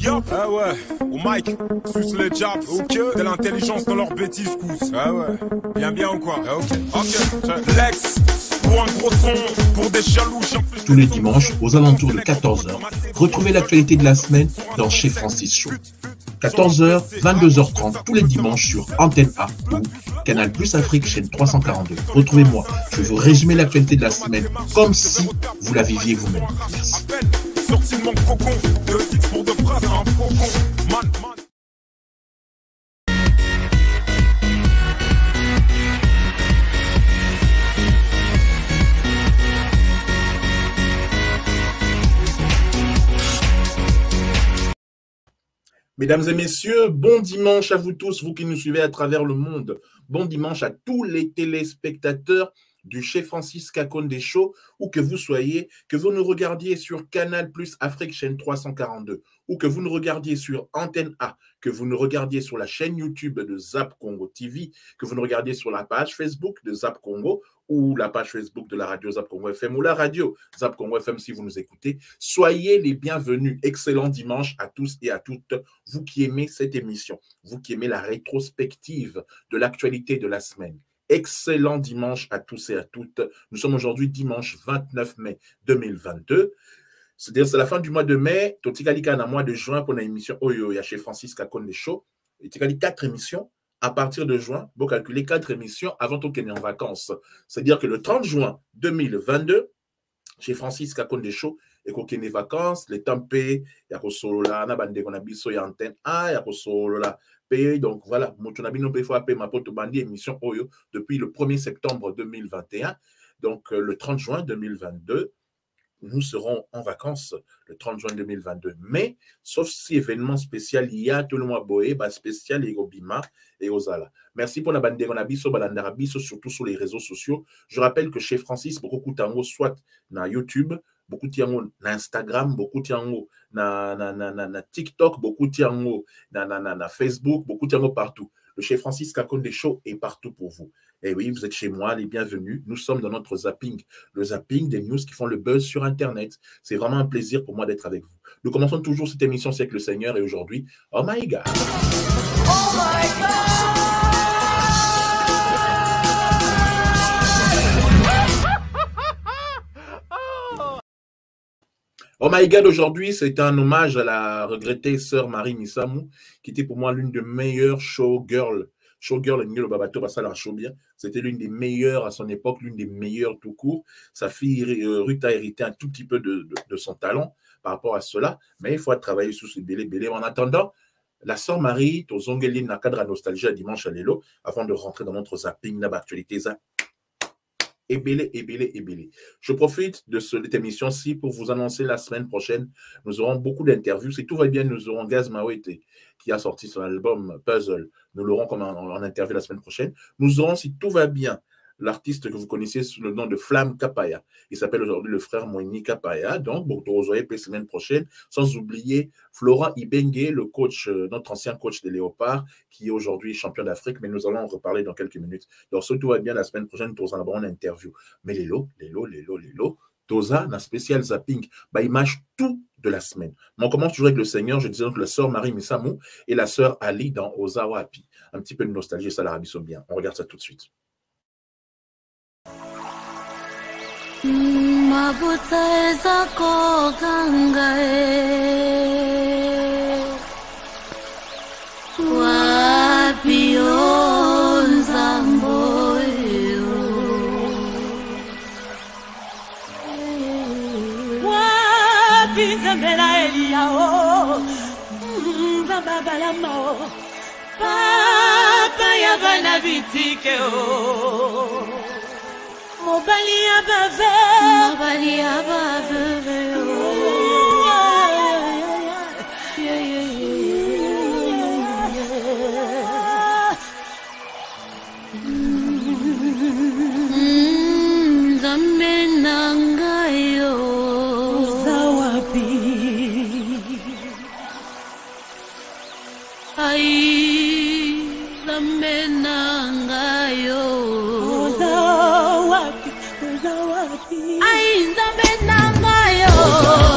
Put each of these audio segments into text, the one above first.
Yup. Ah ouais, au mic, suce les jabs, ok. De l'intelligence dans leurs bêtises, cousse. Ah ouais, bien ou quoi? Ah, ok. Lex, pour un gros son, pour des jaloux. Tous les dimanches, aux alentours de 14h, retrouvez l'actualité de la semaine dans Chez Francis Show. 14h, 22h30 tous les dimanches sur Antenne A ou Canal Plus Afrique, chaîne 342. Retrouvez-moi, je vais vous résumer l'actualité de la semaine comme si vous la viviez vous-même. Merci. Sorti de mon cocon, de six pour de phrases, un faucon. Man. Mesdames et messieurs, bon dimanche à vous tous, vous qui nous suivez à travers le monde. Bon dimanche à tous les téléspectateurs du Chez Francis Kakonde Show, où que vous soyez, que vous nous regardiez sur Canal Plus Afrique, chaîne 342, ou que vous nous regardiez sur Antenne A, que vous nous regardiez sur la chaîne YouTube de Zap Congo TV, que vous nous regardiez sur la page Facebook de Zap Congo, ou la page Facebook de la radio Zap Congo FM, ou la radio Zap Congo FM si vous nous écoutez. Soyez les bienvenus. Excellent dimanche à tous et à toutes, vous qui aimez cette émission, vous qui aimez la rétrospective de l'actualité de la semaine. Excellent dimanche à tous et à toutes. Nous sommes aujourd'hui dimanche 29 mai 2022. C'est-à-dire c'est la fin du mois de mai. Totikalika na mois de juin pour une émission Oyo ya Chez Francis Kakonde Show. Et Tikali 4 émissions à partir de juin. Vous calculez 4 émissions avant qu'on est en vacances. C'est-à-dire que le 30 juin 2022, Chez Francis Kakonde Show, et qu'on ait vacances, les tempés, il y a solo là, na bande qu'on a biso ya antenne A, il y a solo là. Donc voilà, émission Oyo depuis le 1er septembre 2021. Donc le 30 juin 2022, nous serons en vacances le 30 juin 2022. Mais, sauf si événement spécial, il y a tout le mois boé, spécial et Bima et Ozala. Merci pour la bande Gonabiso, Balandarabiso, surtout sur les réseaux sociaux. Je rappelle que chez Francis, beaucoup de soit na YouTube, beaucoup de temps na Instagram, beaucoup de temps na TikTok, beaucoup de temps na Facebook, beaucoup de temps partout. Le Chez Francis Kakonde Show est partout pour vous. Et oui, vous êtes chez moi, les bienvenus. Nous sommes dans notre zapping, le zapping des news qui font le buzz sur Internet. C'est vraiment un plaisir pour moi d'être avec vous. Nous commençons toujours cette émission avec le Seigneur et aujourd'hui, oh my God! Oh my God! Oh my God, aujourd'hui, c'est un hommage à la regrettée sœur Marie Missamou, qui était pour moi l'une des meilleures showgirls. Showgirl, c'était l'une des meilleures à son époque, l'une des meilleures tout court. Sa fille Ruth a hérité un tout petit peu de son talent par rapport à cela, mais il faut travailler sur ce bélé. En attendant, la sœur Marie, Tozongeline, na cadre à nostalgie à dimanche à l'élo, avant de rentrer dans notre zapping, d'actualité, Ébélé. Je profite de cette émission-ci pour vous annoncer la semaine prochaine, nous aurons beaucoup d'interviews. Si tout va bien, nous aurons Gaz Mawete qui a sorti son album Puzzle. Nous l'aurons comme en interview la semaine prochaine. Nous aurons, si tout va bien, l'artiste que vous connaissez sous le nom de Flamme Kapaya. Il s'appelle aujourd'hui le frère Moini Kapaya. Donc, vous revoyez la semaine prochaine. Sans oublier Florent Ibengue, le coach, notre ancien coach des Léopards, qui est aujourd'hui champion d'Afrique. Mais nous allons en reparler dans quelques minutes. Donc, si tout va bien, la semaine prochaine, nous allons avoir une interview. Mais Lélo, Toza, un spécial zapping, il mâche tout de la semaine. Mais on commence toujours avec le Seigneur. Je disais donc la sœur Marie Missamou et la sœur Ali dans Ozawapi. Un petit peu de nostalgie, ça l'Arabie Saoudite. On regarde ça tout de suite. Mabuta zako gangae wapi onzamboyo wapi zambela eliao nzambabalamo papa ya bana bitike o Mobali abave, Zamenangayo Zawapi Ai Zamenangayo Zawapi Ai Zamenangayo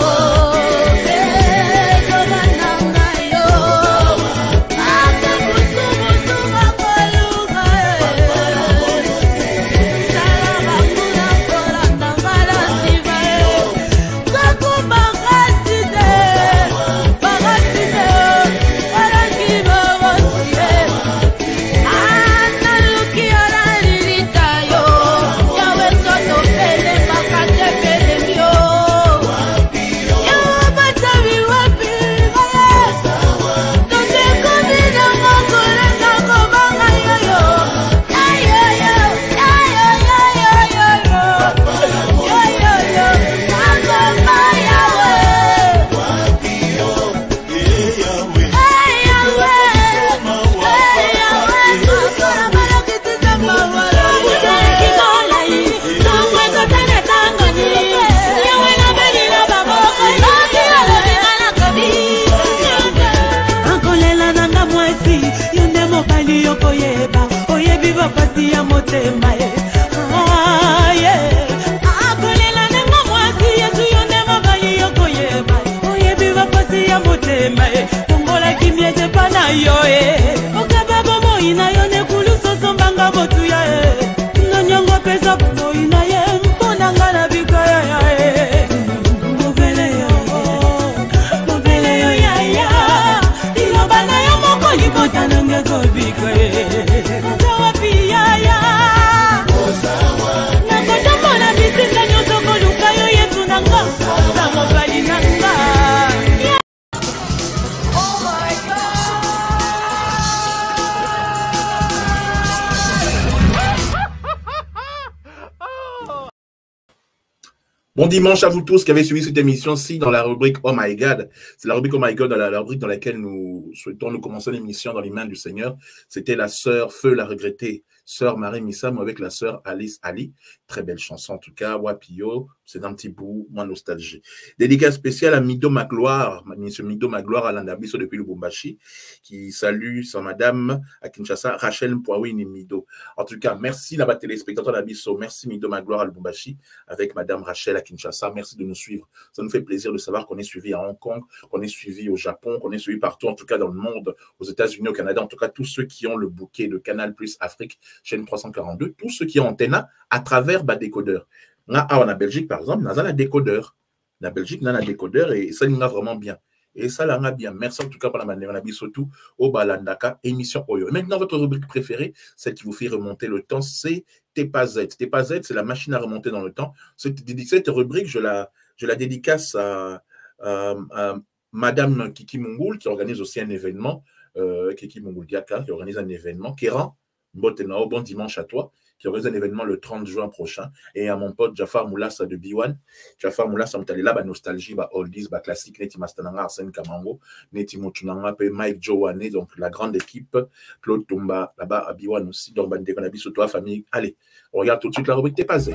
motema ye akolela nengo mwasi yesu yonde mobali yokoyeba oyebi bapasi ya motema ye ongola kimiete pa na yo okaba bomoi na yo nekuluso sombanga botuya nonyongo pesa bomoi na ye mponanga na bikaya ya mobele yo yaya iloba na yo moko libotanonge kobikaye azawapi yaya nakotomona bisinga nyonso koluka yo yesu nanga na mobali nanga. Bon dimanche à vous tous qui avez suivi cette émission-ci dans la rubrique Oh My God. C'est la rubrique Oh My God, la rubrique dans laquelle nous souhaitons nous commencer l'émission dans les mains du Seigneur. C'était la sœur Feu la regrettée, sœur Marie Missam avec la sœur Alice Ali. Très belle chanson en tout cas, Wapio, c'est un petit bout, moins nostalgie. Dédicace spéciale à Mido Magloire, monsieur Mido Magloire à l'Andabiso depuis Lubumbashi, qui salue sa madame à Kinshasa, Rachel Mpoawini Mido. En tout cas, merci là-bas téléspectateurs d'Abiso, merci Mido Magloire à Lubumbashi avec madame Rachel à Kinshasa, merci de nous suivre. Ça nous fait plaisir de savoir qu'on est suivi à Hong Kong, qu'on est suivi au Japon, qu'on est suivi partout, en tout cas dans le monde, aux États-Unis, au Canada, en tout cas tous ceux qui ont le bouquet de Canal Plus Afrique, chaîne 342, tous ceux qui ont Antenna à travers décodeur. En Belgique, par exemple, on a un décodeur. La Belgique, on a un décodeur et ça, il a vraiment bien. Et ça, là, on a bien. Merci en tout cas pour la manière. On a mis surtout au Balandaka, émission Oyo. Et maintenant, votre rubrique préférée, celle qui vous fait remonter le temps, c'est TEPAZ. TEPAZ, c'est la machine à remonter dans le temps. Cette rubrique, je la dédicace à Madame Kiki Mungoul, qui organise aussi un événement, Kiki Mungoul Diaka, qui organise un événement, Kéran, bon dimanche à toi, qui organise un événement le 30 juin prochain, et à mon pote Jafar Moulassa de B1. Jafar Moulassa, on est là, nostalgie, oldies, classique, Neti Mastananga, Arsène Kamango, Neti Motunanga, Mike Jowane, donc la grande équipe, Claude Tomba, là-bas à B1 aussi, donc Bande Konabi, sur toi, famille. Allez, on regarde tout de suite la rubrique TEPAZ.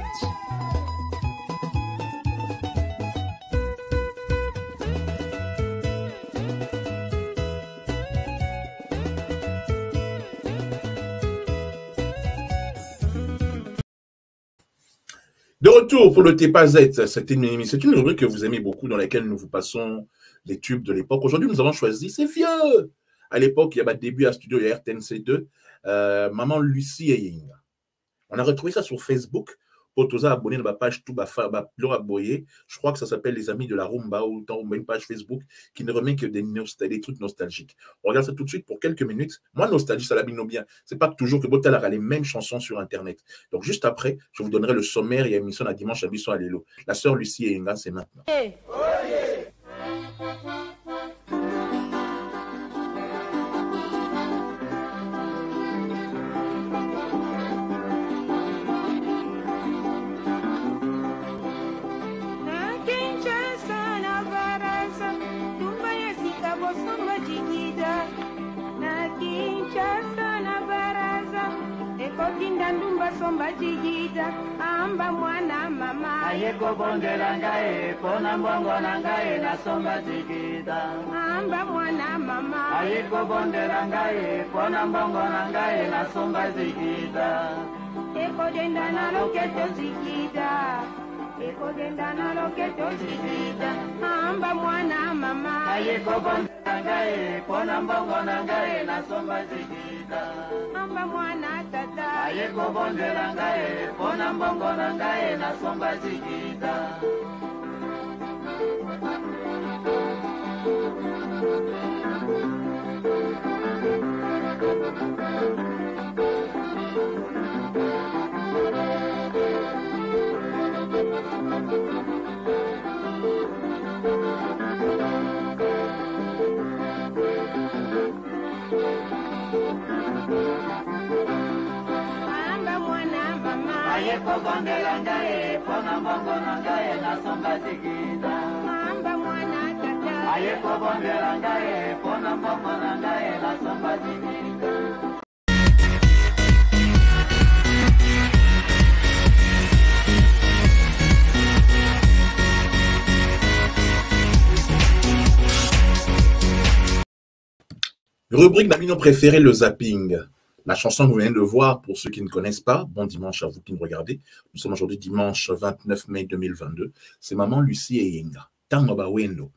De retour pour le TEPAZ, c'est une rubrique que vous aimez beaucoup, dans laquelle nous vous passons les tubes de l'époque. Aujourd'hui, nous avons choisi, c'est vieux. À l'époque, il y avait début à studio, il y a RTNC2, Maman Lucie et Yinga. On a retrouvé ça sur Facebook. Pour tous abonner à ma page tout je crois que ça s'appelle Les Amis de la Rumba ou une page Facebook qui ne remet que des trucs nostalgiques. On regarde ça tout de suite pour quelques minutes. Moi, nostalgie, ça l'abîme bien. C'est pas toujours que Botal a les mêmes chansons sur Internet. Donc, juste après, je vous donnerai le sommaire et émission à dimanche à Bisson à Lélo. La sœur Lucie et Inga, c'est maintenant. Hey. Ndumba somba jigida amba mwana mama ayeko bondela ngae pona mbongo na ngae na somba jigida amba mwana mama ayeko bondela ngae pona mbongo na ngae na somba jigida eko denda na loketo jigida eko denda na loketo jigida amba mwana mama ayeko bondela ngae pona mbongo na ngae na somba jigida amba mwana tata ayeko bondela ngae pona mbongo na ngae na somba jigida ayeko bondela ngae pona mbongo na ngae na somba jigida amba mwana tata ayeko bondela ngae pona mbongo na ngae na somba jigida. Rubrique d'amino préféré, le zapping. La chanson que vous venez de voir, pour ceux qui ne connaissent pas, bon dimanche à vous qui nous regardez, nous sommes aujourd'hui dimanche 29 mai 2022, c'est Maman Lucie Eyenga. Tango Bawendo.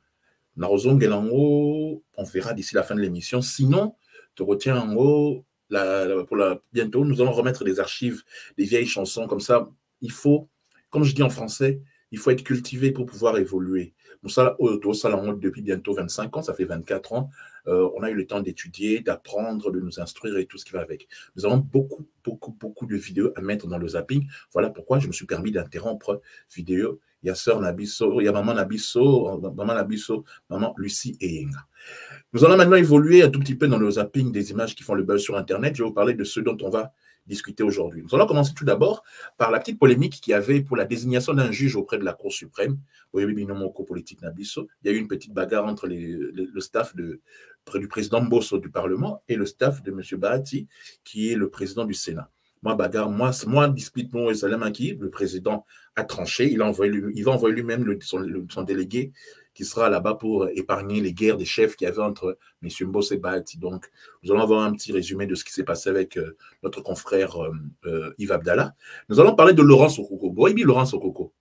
On verra d'ici la fin de l'émission. Sinon, te retiens en haut, bientôt, nous allons remettre des archives, des vieilles chansons, comme ça, il faut, comme je dis en français, il faut être cultivé pour pouvoir évoluer. Depuis bientôt 25 ans, ça fait 24 ans, on a eu le temps d'étudier, d'apprendre, de nous instruire et tout ce qui va avec. Nous avons beaucoup de vidéos à mettre dans le zapping. Voilà pourquoi je me suis permis d'interrompre vidéo. Il y a Sœur Nabiso, il y a Maman Nabiso, Maman Lucie Eyenga. Nous allons maintenant évoluer un tout petit peu dans le zapping des images qui font le buzz sur Internet. Je vais vous parler de ce dont on va discuter aujourd'hui. Nous allons commencer tout d'abord par la petite polémique qu'il y avait pour la désignation d'un juge auprès de la Cour suprême. Il y a eu une petite bagarre entre le staff du président Mbosso du Parlement et le staff de M. Bahati, qui est le président du Sénat. Moi, dispute mon Salem qui, le président a tranché, il va envoyer lui-même son délégué qui sera là-bas pour épargner les guerres des chefs qu'il y avait entre M. Mbosso et Bahati. Donc, nous allons avoir un petit résumé de ce qui s'est passé avec notre confrère Yves Abdallah. Nous allons parler de Laurent Sokoko. Laurent Sokoko,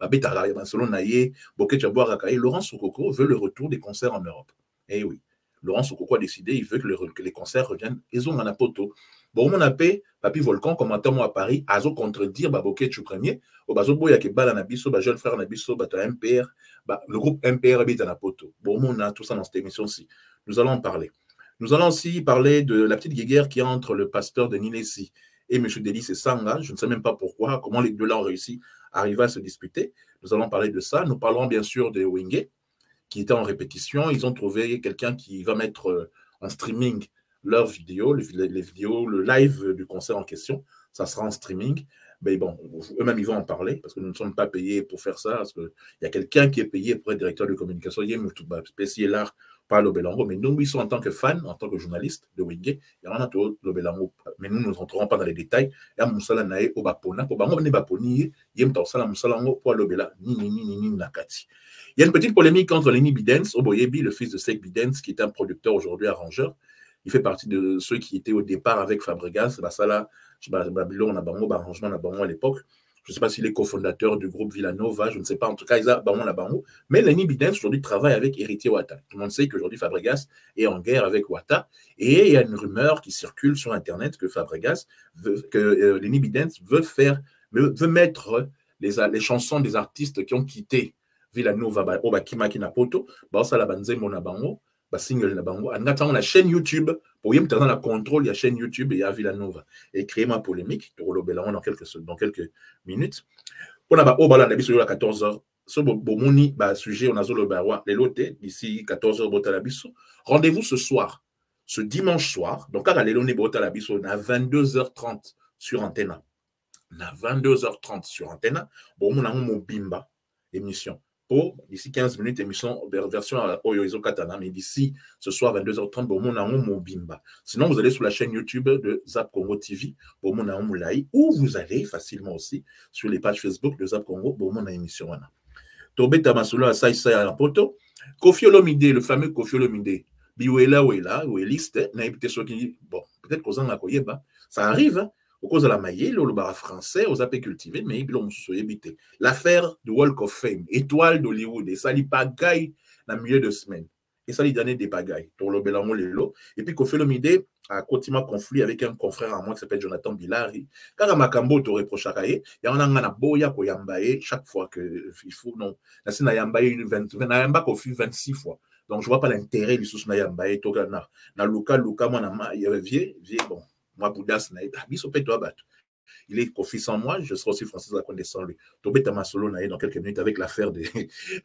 Laurent Sokoko veut le retour des concerts en Europe. Eh oui, Laurent Sokoko a décidé, il veut que les concerts reviennent. Ils ont un poto. Bon, on appelle Papi Volcan, commentateur moi à Paris, Azo contredire Baboké Choupremier, au Bazo Boya qui bat la Nabiso, jeune frère Nabiso, MPR, le groupe MPR habite à poto. Bon, on a tout ça dans cette émission-ci. Nous allons en parler. Nous allons aussi parler de la petite guéguerre qui est entre le pasteur de Ninesi et M. Delis et Sanga. Je ne sais même pas pourquoi, comment les deux-là ont réussi à arriver à se disputer. Nous allons parler de ça. Nous parlerons bien sûr de Wingé, qui était en répétition. Ils ont trouvé quelqu'un qui va mettre en streaming leurs vidéos, les vidéos, le live du concert en question. Ça sera en streaming. Mais bon, eux-mêmes, ils vont en parler parce que nous ne sommes pas payés pour faire ça. Parce qu'il y a quelqu'un qui est payé pour être directeur de communication. Il y a un spécial là, pas l'Obelango. Mais nous, ils sont en tant que fans, en tant que journalistes de Wingé. Il y en a tout l'Obelango. Mais nous ne rentrerons pas dans les détails. Il y a Moussala Nae au Bapona. Pour Bango, Baponi, il y a Moussala Moussalango pour l'Obela. Ni Nakati. Il y a une petite polémique entre Lenny Bidens, Oboyebi, le fils de Sek Bidens, qui est un producteur aujourd'hui arrangeur. Il fait partie de ceux qui étaient au départ avec Fabregas, Basala, Babylon, arrangement à l'époque. Je ne sais pas s'il est cofondateur du groupe Villanova, je ne sais pas. En tout cas, il a Bango. Mais Lenny Bidens aujourd'hui travaille avec Héritier Ouattara. Tout le monde sait qu'aujourd'hui Fabregas est en guerre avec Ouattara. Et il y a une rumeur qui circule sur Internet que Lenny Bidens veut mettre les chansons des artistes qui ont quitté Villanova, Obakima Kinapoto, Basala Banze Monabango, single na bango on a la chaîne YouTube pour y mettre dans la contrôle, il y a chaîne YouTube et il y a Villanova et créer ma polémique pour le Bélan dans quelques minutes. On a au bala nabiso à 14h ce bomoni sujet on a le barwa les lotés d'ici 14h botalabiso. Rendez-vous ce soir, ce dimanche soir. Donc à les loné botalabiso à 22h30 sur Antena. À 22h30 sur Antena, bon on a mon bimba émission. D'ici 15 minutes, émission version Oyoizo Katana, mais d'ici ce soir, 22h30, mon Bimba. Sinon, vous allez sur la chaîne YouTube de Zap Congo TV, ou vous allez facilement aussi sur les pages Facebook de Zap Congo, mon émission. Tobé Tamasolo à Saïsa à la poto. Kofi Olomide, le fameux Kofi Olomide, Biwela, Oueliste, bon, peut-être qu'aux en a ça arrive, hein. Au cause de la maille, le bar français, aux AP cultivés, mais ils ont habité. L'affaire du Walk of Fame, étoile d'Hollywood, et ça, il pagaille dans le milieu de semaine. Et ça, il donne des pagailles. Pour le Bélamon, les lots. Et puis, Kofi Olomide a continué à conflit avec un confrère à moi qui s'appelle Jonathan Bilari. Car à Makambo, tu reproches à Kaye, il y a un boya ko yambaye chaque fois que il faut, non. La sina yambaye une 26 fois. Donc, je ne vois pas l'intérêt du sous yambaye. Na Luka, moi, il y avait vieux, bon. Moi, Bouddhas, il est Kofi sans moi, je serai aussi Francis Akonde sans lui. Tobé Tamasolo dans quelques minutes avec l'affaire de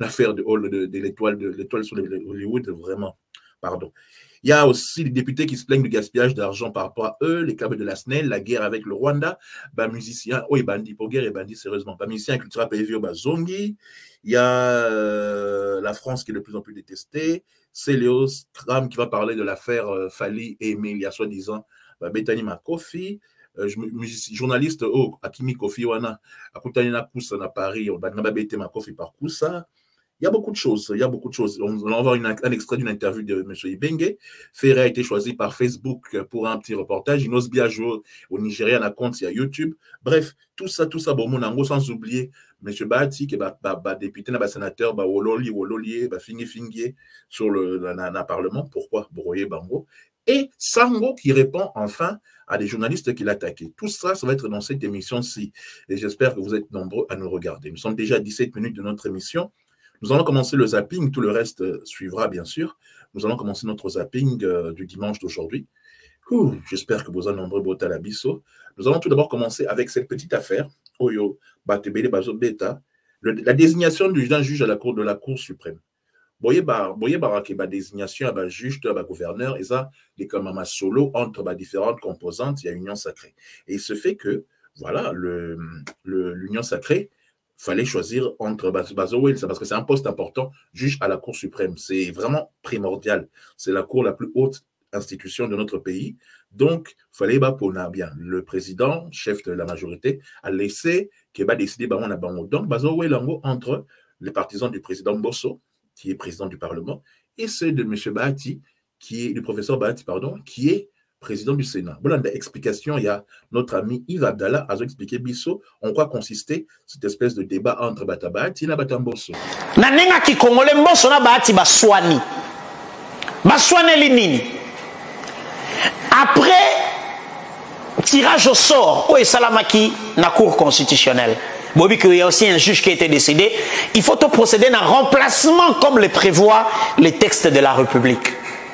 l'étoile sur Hollywood, vraiment. Pardon. Il y a aussi les députés qui se plaignent du gaspillage d'argent par rapport à eux, les câbles de la SNEL, la guerre avec le Rwanda, musiciens, bandits, pour guerre et bandits, sérieusement, musiciens culturels PV, Zongi. Il y a la France qui est de plus en plus détestée, Céléos Kram qui va parler de l'affaire Fali et Aimé, il y a soi-disant Bethany Makofi, journaliste Akimi Kofi Wana, Akutanina Koussa à Paris, Bete Makofi par Koussa. Il y a beaucoup de choses. Il y a beaucoup de choses. On va voir un extrait d'une interview de M. Ibenge. Ferré a été choisi par Facebook pour un petit reportage. Il n'ose bien jouer au Nigeria, un compte sur YouTube. Bref, tout ça, bon, mon ango, sans oublier M. Bahati, qui est député, sénateur, Wololi, Fingi, sur le Parlement. Pourquoi Boroye Bango. Et Sango qui répond enfin à des journalistes qui l'attaquaient. Tout ça, ça va être dans cette émission-ci. Et j'espère que vous êtes nombreux à nous regarder. Nous sommes déjà à 17 minutes de notre émission. Nous allons commencer le zapping, tout le reste suivra bien sûr. Nous allons commencer notre zapping du dimanche d'aujourd'hui. J'espère que vous êtes nombreux à la bisso. Nous allons tout d'abord commencer avec cette petite affaire, Oyo Batebele Bazo Beta, la désignation d'un juge à la Cour de la Cour suprême. Boye barake ba désignation à juge, à gouverneur, et ça, les comme un solo entre différentes composantes, il y a union sacrée. Et il se fait que, voilà, l'union sacrée, fallait choisir entre Bazoé, parce que c'est un poste important, juge à la Cour suprême. C'est vraiment primordial. C'est la Cour la plus haute institution de notre pays. Donc, il fallait bien. Le président, chef de la majorité, a laissé qu'il va décider donc Bazoé Lango entre les partisans du président Bosso, qui est président du Parlement, et ceux de M. Bahati, du professeur Bahati, pardon, qui est président du Sénat. Voilà l'explication. Il y a notre ami Yves Abdallah a expliqué Bisso en quoi consistait cette espèce de débat entre Bahati et Batamboso. Nanenga ki Congolais Mbosso na Bahati baswani. Baswani linini. Après tirage au sort au Salamaki na Cour constitutionnelle. Bobby qu'il y a aussi un juge qui a été décédé. Il faut procéder à un remplacement comme le prévoient les textes de la République.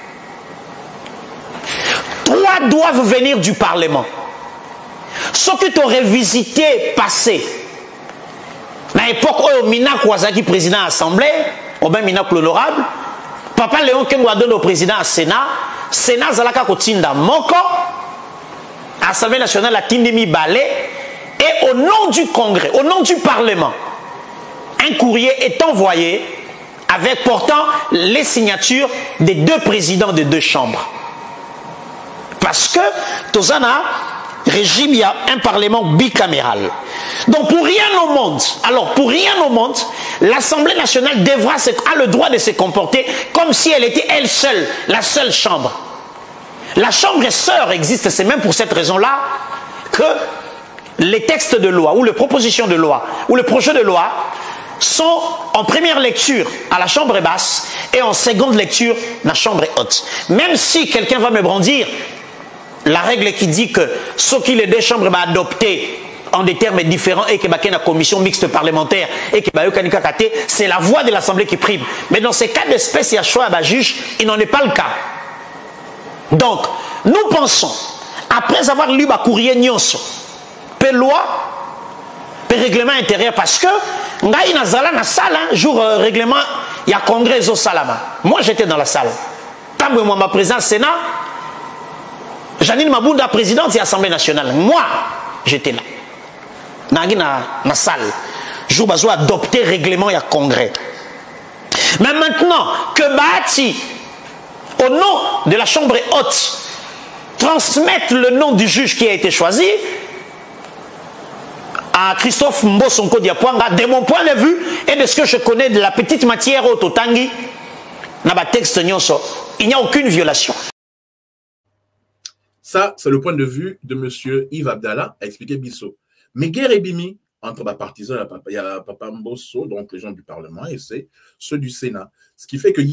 3 doivent venir du Parlement. Ceux qui ont révisité passé. À l'époque où Minak Ouazaki président de l'Assemblée, ou bien Minak l'honorable, Papa Léon Kengouadon le président du Sénat, Sénat Zalaka Kotinda Moko, Assemblée nationale a Tindimi Balé, et au nom du Congrès, au nom du Parlement, un courrier est envoyé avec portant les signatures des 2 présidents des 2 chambres. Parce que, Tozana, régime, il y a un parlement bicaméral. Donc, pour rien au monde, l'Assemblée nationale a le droit de se comporter comme si elle était elle seule, la seule chambre. La chambre sœur existe, c'est même pour cette raison-là que les textes de loi, ou les propositions de loi, ou les projets de loi sont en première lecture à la chambre basse et en seconde lecture à la chambre haute. Même si quelqu'un va me brandir la règle qui dit que ce qui les 2 chambres va adopter en des termes différents et que la commission mixte parlementaire et que c'est la voix de l'Assemblée qui prime. Mais dans ces cas d'espèce, il y a choix à juge, il n'en est pas le cas. Donc, nous pensons, après avoir lu ma courrier Nyonso, pe loi, pe règlement intérieur, parce que ngai nazala na salle, jour règlement, il y a congrès au Salama. Moi, j'étais dans la salle. Quand moi, ma présidence Sénat, Janine Mabunda, présidente de l'Assemblée nationale. Moi, j'étais là. Na salle. Je vais adopter règlement et congrès. Mais maintenant que Bahati, au nom de la chambre haute, transmette le nom du juge qui a été choisi à Christophe Mbosonko Diapwanga, de mon point de vue et de ce que je connais de la petite matière au Totangi, il n'y a aucune violation. Ça, c'est le point de vue de M. Yves Abdallah, a expliqué Bisso. Mais guerre et bimi entre les partisans, il y a Papa Mbosso, donc les gens du Parlement, et c'est ceux du Sénat. Ce qui fait que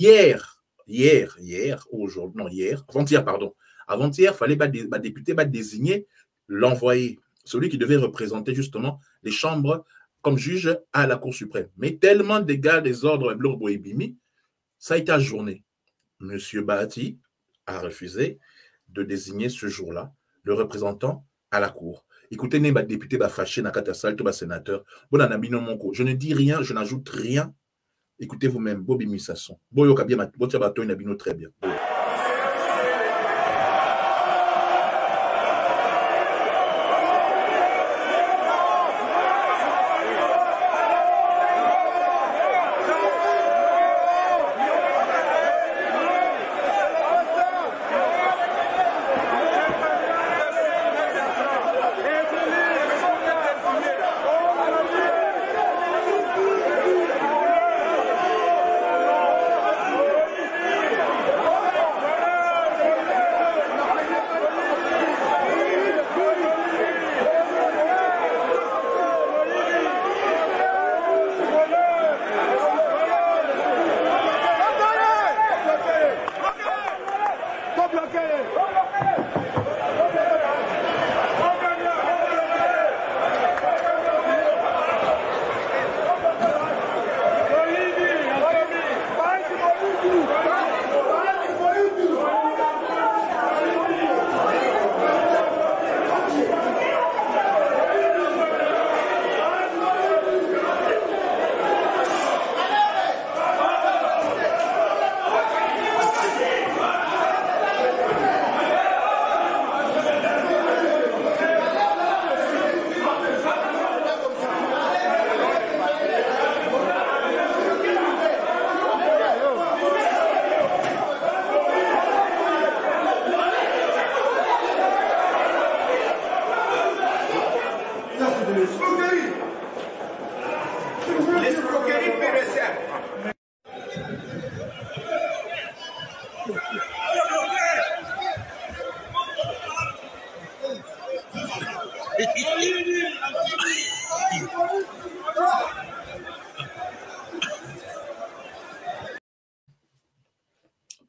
avant-hier, il fallait député désigner l'envoyé, celui qui devait représenter justement les chambres comme juge à la Cour suprême. Mais tellement de gars des ordres Blorbo et Bimi, ça a été ajourné. M. Bahati a refusé de désigner ce jour-là le représentant à la Cour. Écoutez, les députés fâchés, sénateur, je ne dis rien, je n'ajoute rien. Écoutez vous-même, Bobby Missasson. Très bien.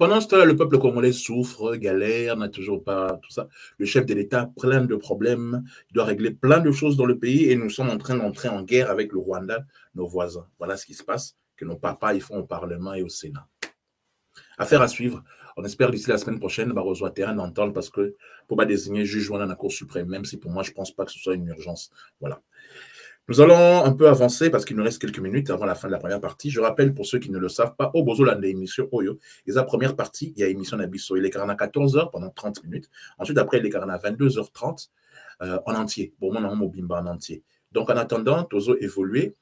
Pendant ce temps-là, le peuple congolais souffre, galère, n'a toujours pas tout ça. Le chef de l'État a plein de problèmes, il doit régler plein de choses dans le pays et nous sommes en train d'entrer en guerre avec le Rwanda, nos voisins. Voilà ce qui se passe, que nos papas ils font au Parlement et au Sénat. Affaire à suivre. On espère d'ici la semaine prochaine, va rejoindre terrain d'entendre parce que pour pas désigner juge dans la Cour suprême, même si pour moi, je ne pense pas que ce soit une urgence. Voilà. Nous allons un peu avancer parce qu'il nous reste quelques minutes avant la fin de la première partie. Je rappelle pour ceux qui ne le savent pas, au Bozola de l'émission Oyo, et la première partie, il y a émission d'Abisso. Il est carrément à 14h pendant 30 minutes. Ensuite, après, il est carrément à 22h30 en entier. Bon, moi, on bimba en entier. Donc, en attendant, Tozo évoluer,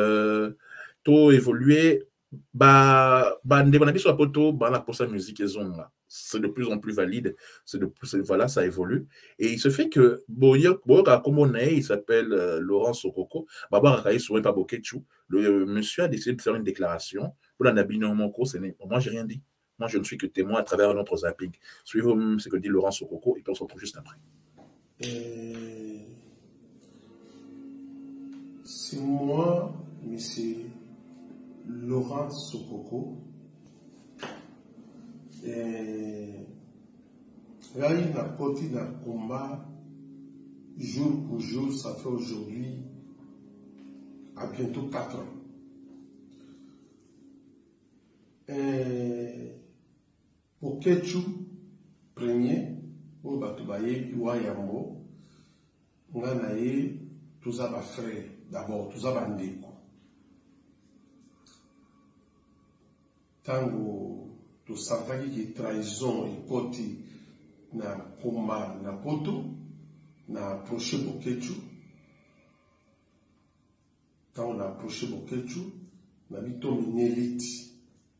c'est de plus en plus valide, voilà, ça évolue. Et il se fait que il s'appelle Laurent Sokoko, le monsieur a décidé de faire une déclaration. Moi, j'ai rien dit. Moi, je ne suis que témoin à travers notre zapping. Suivez ce que dit Laurent Sokoko et puis on se retrouve juste après. C'est moi, monsieur Laurent Sokoko. Là, il a porté dans le combat jour pour jour, ça fait aujourd'hui à bientôt 4 ans. Pour Ketchou, premier, pour Batubaye, Iwayambo, on a eu tous les frères, d'abord, tous les bandeko. Tango, tout ça, qui est trahison et côté na combat na poto, na approché Boketchou. Quand on a approché Boketchou, on a mis ton élite.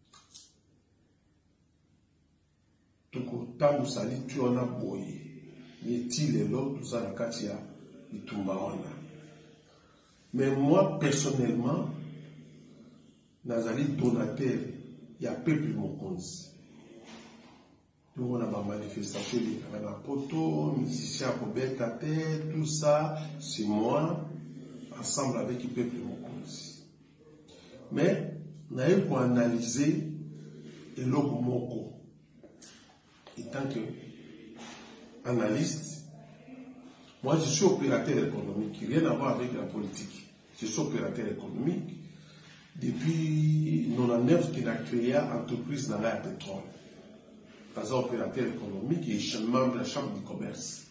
Tout le temps où ça dit, tu en as boyé. Les tirs et l'autre, tout ça, la katia, il tombe en là. Mais moi, personnellement, Nazali donateur, il y a peu plus mon compte. Donc on a ma manifestation, il y a un poteau, musicien pour bête à terre, tout ça, c'est moi, ensemble avec le peuple mon compte. Mais, on a eu pour analyser et l'autre moko. Et tant que analyste, moi je suis opérateur économique, rien à voir avec la politique. Je suis opérateur économique. Depuis 1999, qu'il a créé l'entreprise dans l'air pétrole. Parce opérateur économique et je suis membre de la Chambre du commerce.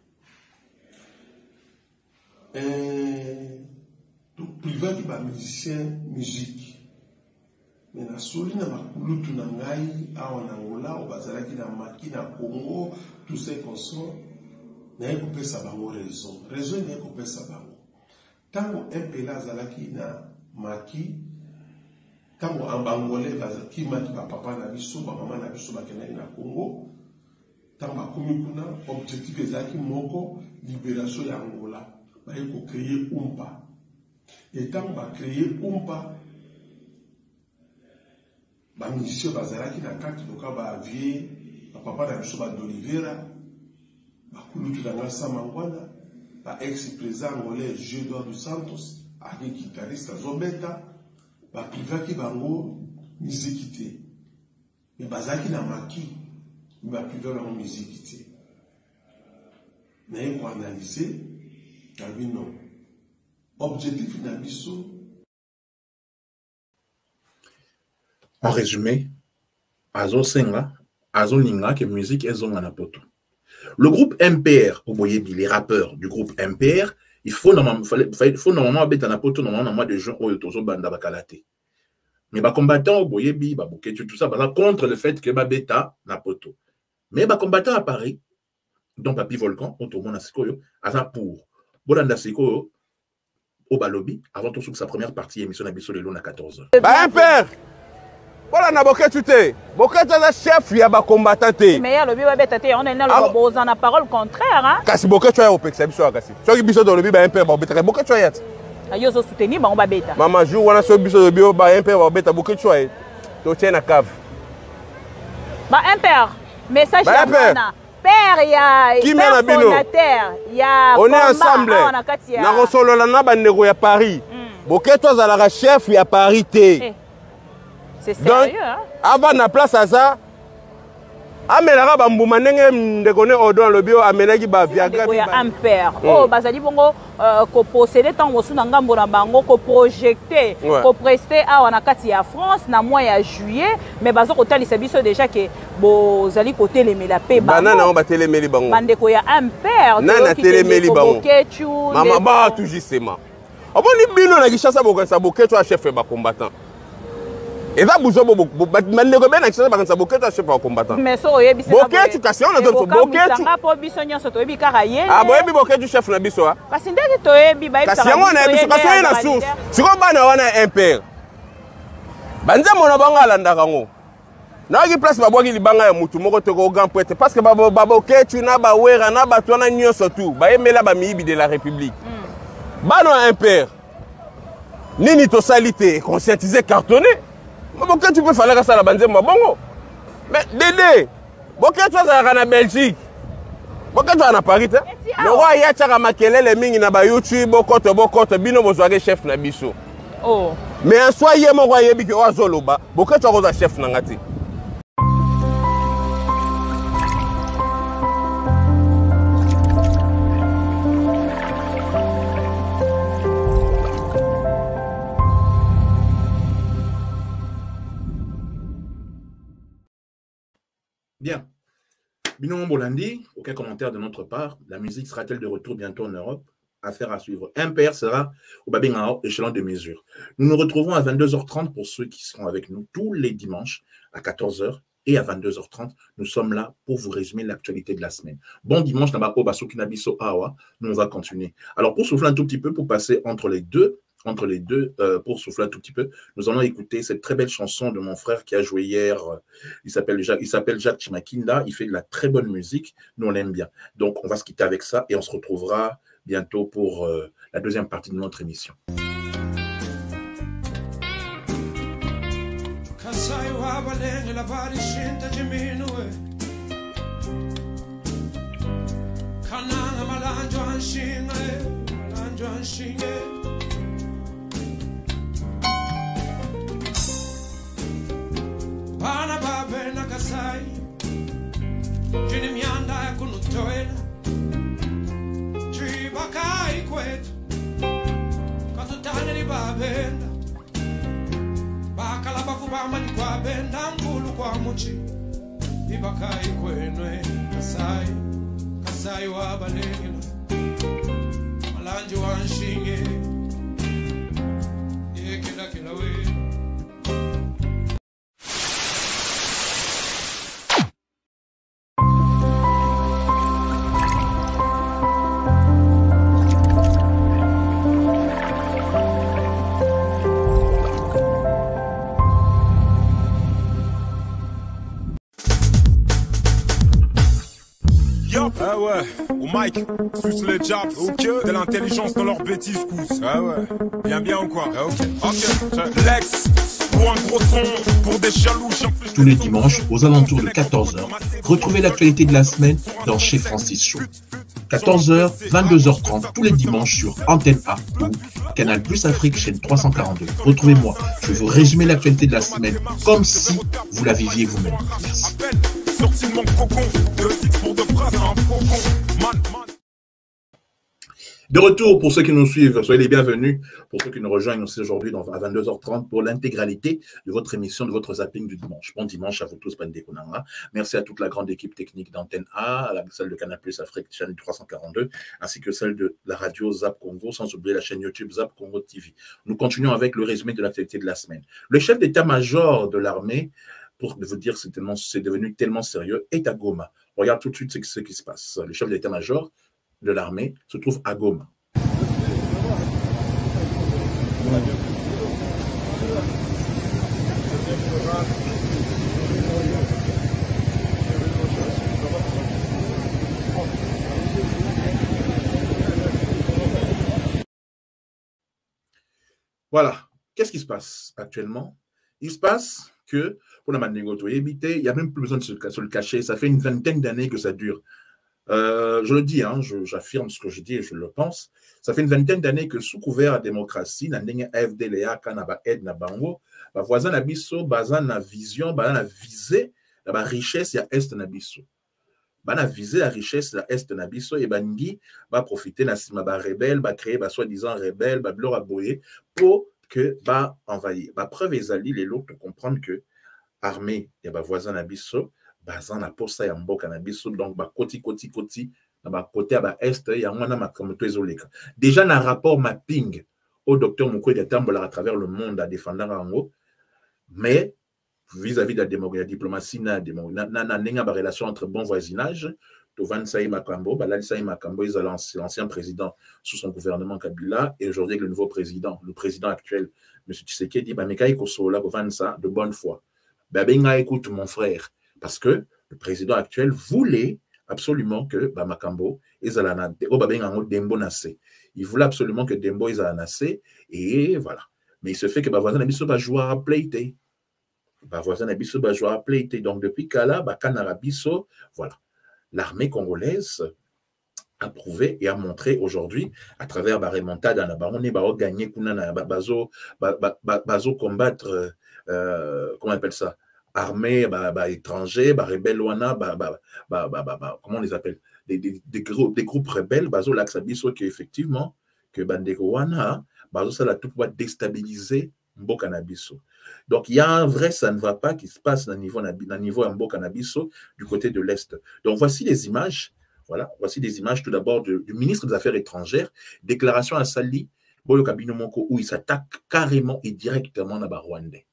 Tout privé qui est musicien, musique. Mais na soli na makulutu na ngai, en Angola, au Bazalaki na Maki, na Congo, tout ce qu'on sent, n'a pas coupé sa bango raison. Raison n'a pas coupé sa bango. Tant qu'on impéla Zalaki na Maki, quand on bangolais qui m'a dit papa na biso maman na biso bakena na Congo tant ba komikuna objectif ezaki moko libération ya Angola ba ko créer umpa et tant ba créer umpa ba musicien bazalaki na kati doka ba avier papa na biso ba d'Oliveira ba kulutu na Samangwana ba ex-président angolais Gédouard dos Santos avec guitariste Zobeta ba privé qui bango musique mais bazaki na maki ba privé na musique mais pour analyser kabi non objectif na biso. En résumé, azo senga azo linga que musique ezonga na poto. Le groupe MPR, les rappeurs du groupe MPR, il faut normalement mettre na poto normalement mois de juin oyo tozo banda bakalate. Mais les combattants au Boyebi, tout ça, contre le fait que Babeta na poto. Mais les combattants à Paris, dont Papi Volcan, Otomona Sikoyo, Aza pour Bolanda Sikoyo, au Balobi, avant tout sa première partie, émission Abisso de Luna 14h. Bah, père! Voilà, na Boketu te. Boketu est le chef, il y a des combattants. Mais il y a le Babeta, on est dans la parole contraire. Kasi Boketu est au Pexem, sur la Kasi. Sur le biso de l'Obi, un père, Boketu est. Yo so soutenir ba beta. Maman joue wana so biso bio ba un père ba beta beaucoup choix. To tiens na cave. Ba un père message ya bana. Père ya qui mena bino. Ya on est ensemble. Na rosolola na bandeko ya Paris. Boketo za la chef ya Paris té. C'est sérieux hein. Avant na place à ça Amelaka bambuma ndenge ndekone odon lobio amenaki ba Viagra ya ampère. Oh bazali bongo ko posséder tango suna ngambo na bango ko projecter ko prester awa na kati ya France na mois ya juillet mais bazo ko talisa biso déjà que bozali ko telemela pe bango. Banana on ba telemeli bango. Bandeko ya ampère. Nana telemeli bango. Mama ba tout justement. Oboni bino na kishasa bokanisa boketu a chef ba combattant. Et va bouger mandeko ben akisa bakanisa boketu a chef ba combattant. Mais so oyebisa boketu kasi on donne boketu. Nga po biso nyonso to yebi kaka ye. Ah boyebi boketu chef na biso a. Kasi ndeki to yebi ba kasi yango na biso kasi ye na source. Siko bana wana impère. Banza mona banga landaka ngo. Na ki place babwaki libanga ya mutu moko to ko grand prêtre parce que baboketu na ba wera na ba twana nyonso tout ba yemela ba miyibi de la République. Bano impère. Nini to salité conscientiser cartonné. Pourquoi tu peux faire ça la banze moi bongo? Mais Dédé, pourquoi tu vas à Belgique? Pourquoi tu vas à Paris? Le roi ya tchaka makelele mingi na ba YouTube bokoto bino bozwage chef na biso. Oh. Mais en soi ye mon roi yebi ke wazoloba, pourquoi tu vas chef na ngati? Bien. Binon Bolandi, aucun commentaire de notre part. La musique sera-t-elle de retour bientôt en Europe? Affaire à suivre. Impère sera au Babingao, échelon de mesure. Nous nous retrouvons à 22h30 pour ceux qui seront avec nous tous les dimanches à 14h et à 22h30. Nous sommes là pour vous résumer l'actualité de la semaine. Bon dimanche, Nabako Basukinabiso Awa. Nous, on va continuer. Alors, pour souffler un tout petit peu, pour passer entre les deux, pour souffler un tout petit peu, nous allons écouter cette très belle chanson de mon frère qui a joué hier. Il s'appelle Jacques Chimakinda. Il fait de la très bonne musique. Nous, on l'aime bien. Donc, on va se quitter avec ça et on se retrouvera bientôt pour la deuxième partie de notre émission. Bana babe na kasai Jini mianda ya kunutoela Chibakai kwetu Katutane ni babenda Bakala bafu bamani kwa benda Ngulu kwa muchi Ibakai kwenwe Kasai Kasai wabalengela Malanji wanshinge Ye kila we Ah ouais, au mic, suce les jabs, ok, de l'intelligence dans leurs bêtises pousse. Ah ouais, bien ou quoi? Ah ok, Lex, pour un gros son, pour des jaloux, tous les dimanches, aux alentours de 14h, retrouvez l'actualité de la semaine dans Chez Francis Show. 14h, 22h30, tous les dimanches sur Antenne A ou Canal Plus Afrique, chaîne 342. Retrouvez-moi, je vais vous résumer l'actualité de la semaine comme si vous la viviez vous-même. Merci. Sorti de mon cocon, pour de phrases, un faucon, De retour pour ceux qui nous suivent, soyez les bienvenus. Pour ceux qui nous rejoignent aussi aujourd'hui à 22h30 pour l'intégralité de votre émission, de votre zapping du dimanche. Bon dimanche à vous tous, Bande Konanga. Merci à toute la grande équipe technique d'Antenne A, à celle de Canal Plus Afrique, chaîne 342, ainsi que celle de la radio Zap Congo, sans oublier la chaîne YouTube Zap Congo TV. Nous continuons avec le résumé de l'actualité de la semaine. Le chef d'état-major de l'armée, pour vous dire c'est devenu tellement sérieux, est à Goma. Regarde tout de suite ce qui se passe. Le chef d'état-major de l'armée se trouve à Goma. Voilà. Qu'est-ce qui se passe actuellement? Il se passe que, pour la Mandingoto éviter, il n'y a même plus besoin de se le cacher. Ça fait une vingtaine d'années que ça dure. Je le dis, hein, j'affirme ce que je dis et je le pense. Ça fait une vingtaine d'années que sous couvert de démocratie, na ndenge FDLA, Kanaba Ed, na Bango, voisin na biso, bazan na vision, bazan na visée, la richesse ya est na biso. Bana viser la richesse la est na biso et bangi va profiter na sima ba rebelle, ba créer ba soi-disant rebelle, ba blora boyer pour que ba envahir. Ba preuve ezali les autres comprendre que armée ya ba voisin na biso, bazan na posa ya mboka na biso donc ba koti na ba côté ba est ya ngwana makamoto ezoleka. Déjà na rapport mapping au docteur Mukwege Tambola à travers le monde à défendre Rango, mais vis-à-vis de la diplomatie, na relation entre bon voisinage, Tovan Saï Makambo, Balal Saï Makambo, l'ancien président sous son gouvernement Kabila, et aujourd'hui le nouveau président, le président actuel, M. Tshisekedi, Mekaï Kosola, Kovansa, de bonne foi. Benga écoute mon frère, parce que le président actuel voulait absolument que Makambo, il voulait absolument que Dembo Izanase, et voilà. Mais il se fait que voisin Nabiso va jouer à Playte. Voisin Nabiso va jouer à Playte. Donc depuis Kala, Kanarabiso, voilà. L'armée congolaise a prouvé et a montré aujourd'hui, à travers la remontada, on est gagné, bazo combattre, comment on appelle ça, armée étranger, rebelle, comment on les appelle, des groupes rebelles, bazo l'Axabiso qui effectivement, que Bandeko Wana, bazo ça la tout va déstabiliser Mboka Nabiso. Donc il y a un vrai ça ne va pas qui se passe au niveau Mboka Nabiso du côté de l'Est. Donc voici les images. Voilà, voici des images tout d'abord du ministre des Affaires étrangères, déclaration à Sali, Boyo Kabino Moko, où il s'attaque carrément et directement à Rwandais.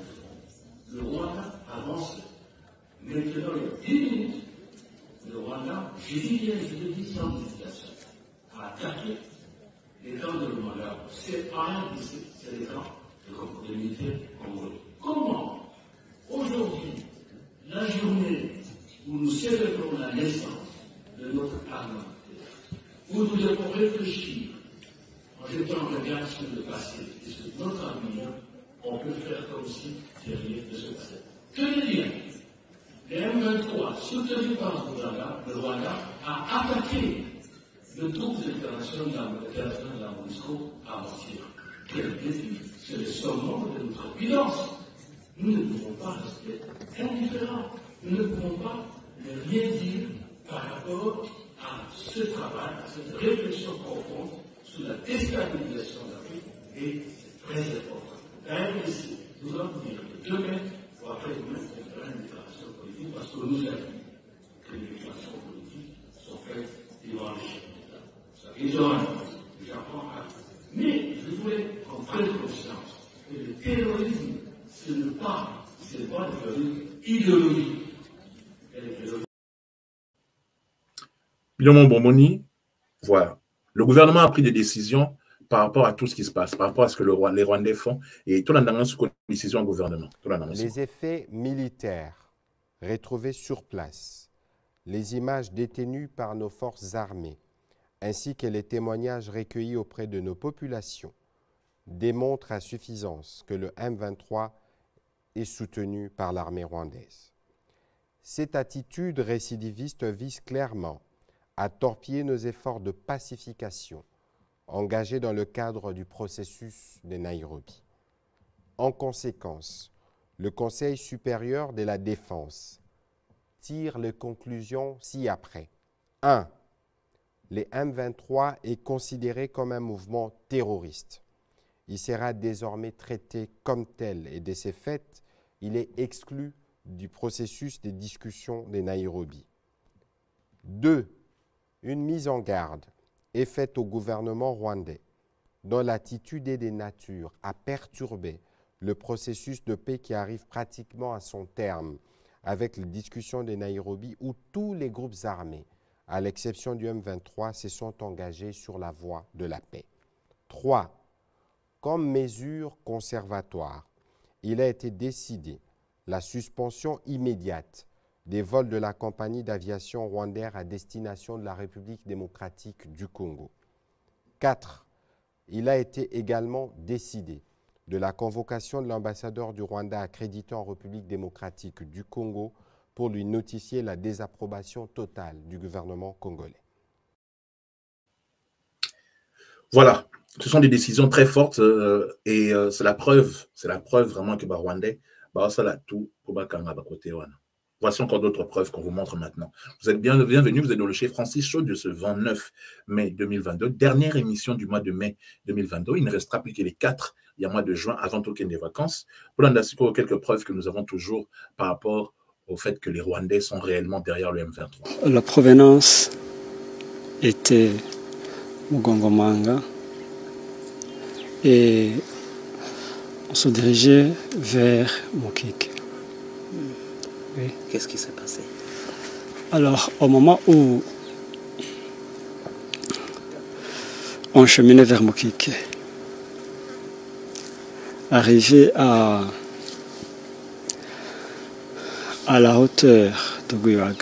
Le Rwanda avance. Maintenant, il y a 10 minutes, le Rwanda, je le dis sans hésitation, a attaqué les camps de Rwanda. C'est rien d'ici, c'est les camps de militaires congolais. Comment, aujourd'hui, la journée où nous célébrons la naissance de notre arme, où nous devons réfléchir en jetant un regard sur le passé et sur notre avenir, on peut faire comme si derrière de ce passé. Tenez bien, les M23, soutenus par le Rwanda, a attaqué le groupe international de la MONUSCO avant-hier. Quel défi, c'est le summum de notre puissance. Nous ne pouvons pas rester indifférents. Nous ne pouvons pas ne rien dire par rapport à ce travail, à cette réflexion profonde sur la déstabilisation de l'Afrique et très important. D'ailleurs, ici, nous allons dire que demain ou après-demain, on fera une déclaration politique parce que nous avons que les déclarations politiques sont faites devant les chefs d'État. Ça étonne, le Japon a. Mais je voulais qu'on prenne conscience que le terrorisme, ce n'est pas le terrorisme idéologique. Bilomon Bomboni, voilà. Le gouvernement a pris des décisions par rapport à tout ce qui se passe, par rapport à ce que les Rwandais font, et tout l'endroit sous décision du gouvernement. Les effets militaires retrouvés sur place, les images détenues par nos forces armées, ainsi que les témoignages recueillis auprès de nos populations, démontrent à suffisance que le M23 est soutenu par l'armée rwandaise. Cette attitude récidiviste vise clairement à torpiller nos efforts de pacification engagés dans le cadre du processus de Nairobi. En conséquence, le Conseil supérieur de la défense tire les conclusions ci-après. 1. Les M23 est considéré comme un mouvement terroriste. Il sera désormais traité comme tel et de ces faits, il est exclu du processus de discussion de Nairobi. 2. Une mise en garde est faite au gouvernement rwandais, dont l'attitude est de nature à perturber le processus de paix qui arrive pratiquement à son terme avec les discussions de Nairobi où tous les groupes armés, à l'exception du M23, se sont engagés sur la voie de la paix. 3. Comme mesure conservatoire, il a été décidé la suspension immédiate des vols de la compagnie d'aviation rwandaise à destination de la République démocratique du Congo. 4. Il a été également décidé de la convocation de l'ambassadeur du Rwanda accrédité en République démocratique du Congo pour lui notifier la désapprobation totale du gouvernement congolais. Voilà, ce sont des décisions très fortes et c'est la preuve vraiment que les Rwandais, ça là tout pour bakanga côté wana. Voici encore d'autres preuves qu'on vous montre maintenant. Vous êtes bienvenus, vous êtes dans le Chez Francis Show de ce 29 mai 2022, dernière émission du mois de mai 2022. Il ne restera plus que les 4, il y a mois de juin, avant tout qu'il y ait des vacances. Pour quelques preuves que nous avons toujours par rapport au fait que les Rwandais sont réellement derrière le M23. La provenance était Mugongomanga et on se dirigeait vers Mokike. Oui. Qu'est-ce qui s'est passé? Alors, au moment où on cheminait vers Mokike, arrivé à la hauteur de Guyag,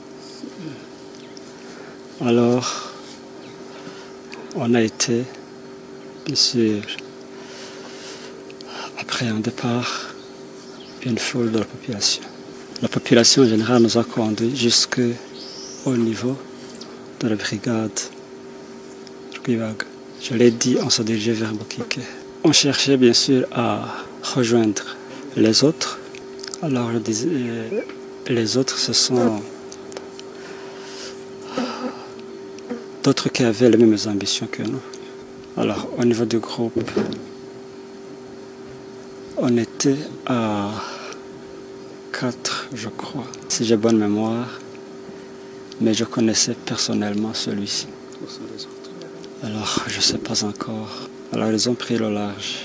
alors on a été, bien sûr, après un départ, une foule de la population. La population en général nous a conduits jusqu'au niveau de la brigade Ruguyag. Je l'ai dit, on se dirigeait vers Mokike. On cherchait bien sûr à rejoindre les autres. Alors je disais, les autres, ce sont d'autres qui avaient les mêmes ambitions que nous. Alors au niveau du groupe, on était à 4, je crois, si j'ai bonne mémoire, mais je connaissais personnellement celui-ci. Alors, je ne sais pas encore. Alors, ils ont pris le large.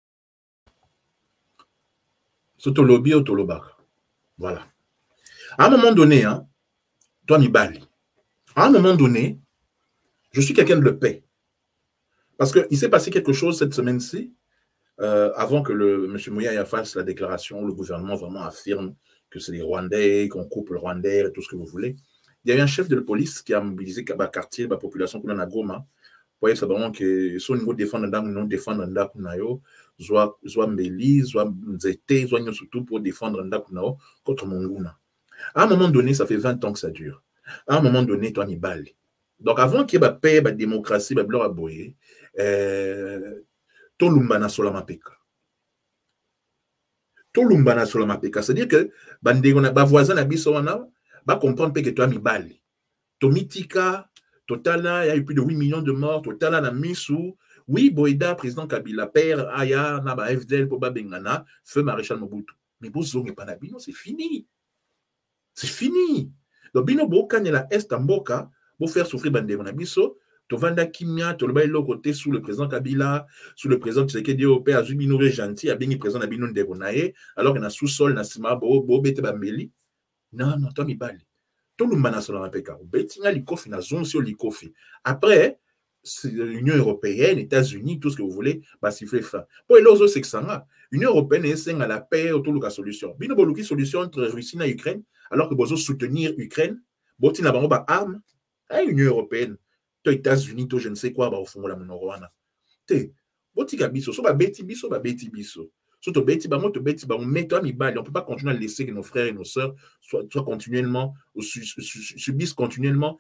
Sotolobi ou Tolobak. Voilà. À un moment donné, hein, toi, Mibali, à un moment donné, je suis quelqu'un de paix. Parce qu'il s'est passé quelque chose cette semaine-ci, avant que M. Mouyaya fasse la déclaration, le gouvernement vraiment affirme que c'est les Rwandais, qu'on coupe le Rwandais, et tout ce que vous voulez. Il y a eu un chef de la police qui a mobilisé le quartier, la population qui est à Goma. Vous voyez, c'est vraiment que son niveau de défendre non défendre Ndakunayo, soit Mbeli, soit Nzete, soit surtout pour défendre Ndakunayo contre Monguna. À un moment donné, ça fait 20 ans que ça dure. À un moment donné, toi, Nibali. Donc, avant qu'il y ait la paix, la démocratie, la gloire à Boye, Tolumbana Solamapeka. Tolumbana Solamapeka. C'est-à-dire que les voisins va comprendre que toi, Mibali. Tomitika, Totala, il y a eu plus de 8 millions de morts. Totala, na Missou. Oui, Boïda, président Kabila, père, Aya, Naba, FDL, Poba Bengana, feu maréchal Mobutu. Mais Bozo n'est pas Nabino, c'est fini. C'est fini. Donc, Bino Boka, n'est la Est en Boka, pour faire souffrir Bandé Nabiso. Tovanda Kimia, Tolbaï le côté sous le président Kabila, sous le président Tshisekedi au père Azubino gentil, a bien président Nabino Ndegonaye, alors qu'il y a sous-sol, Nassima, Bobete Bambeli. Non, non, Tommy Bali. Tout le monde a son peka. Betinga likofi na zone sur likofi. Après, l'Union européenne, États-Unis, tout ce que vous voulez, bah siffler fin. Pour les autres, c'est que ça va. L'Union européenne est à la paix autour de la solution. Bino boluki solution entre Russie et Ukraine, alors que vous soutenir Ukraine, botin la bango ba arme, l'Union européenne. États-Unis, je ne sais quoi, au fond de la monoroana. Te, botika biso, so ba beti biso, Surtout beti ba moto beti ba, on met toi mi balle, on peut pas continuer à laisser que nos frères et nos sœurs soient continuellement, subissent continuellement,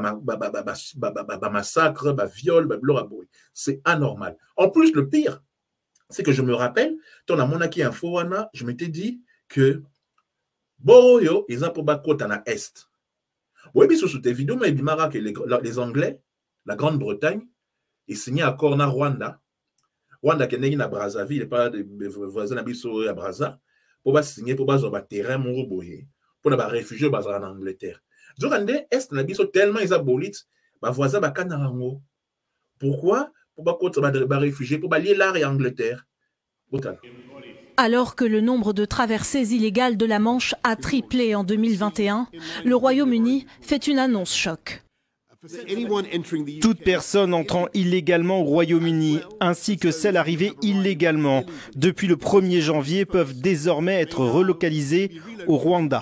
massacre, viol, bloraboué. C'est anormal. En plus, le pire, c'est que je me rappelle, dans la monaki info, je m'étais dit que Boroyo, ils ont pas côte en Est. Oui, mais sous tes vidéos, mais que les Anglais, la Grande-Bretagne, ils signaient un accord na Rwanda. Rwanda qui est na Brazzaville, et pas de voisins à Brazza, pour signer pour avoir un terrain moroboyé, pour avoir réfugiés en Angleterre. Donc, Est na biso tellement ils abolitent, voisins ba Canarango. Pourquoi? Pour pas réfugiés, pour lier l'art et Angleterre. Alors que le nombre de traversées illégales de la Manche a triplé en 2021, le Royaume-Uni fait une annonce choc. Toute personne entrant illégalement au Royaume-Uni, ainsi que celles arrivées illégalement, depuis le 1er janvier, peuvent désormais être relocalisées au Rwanda.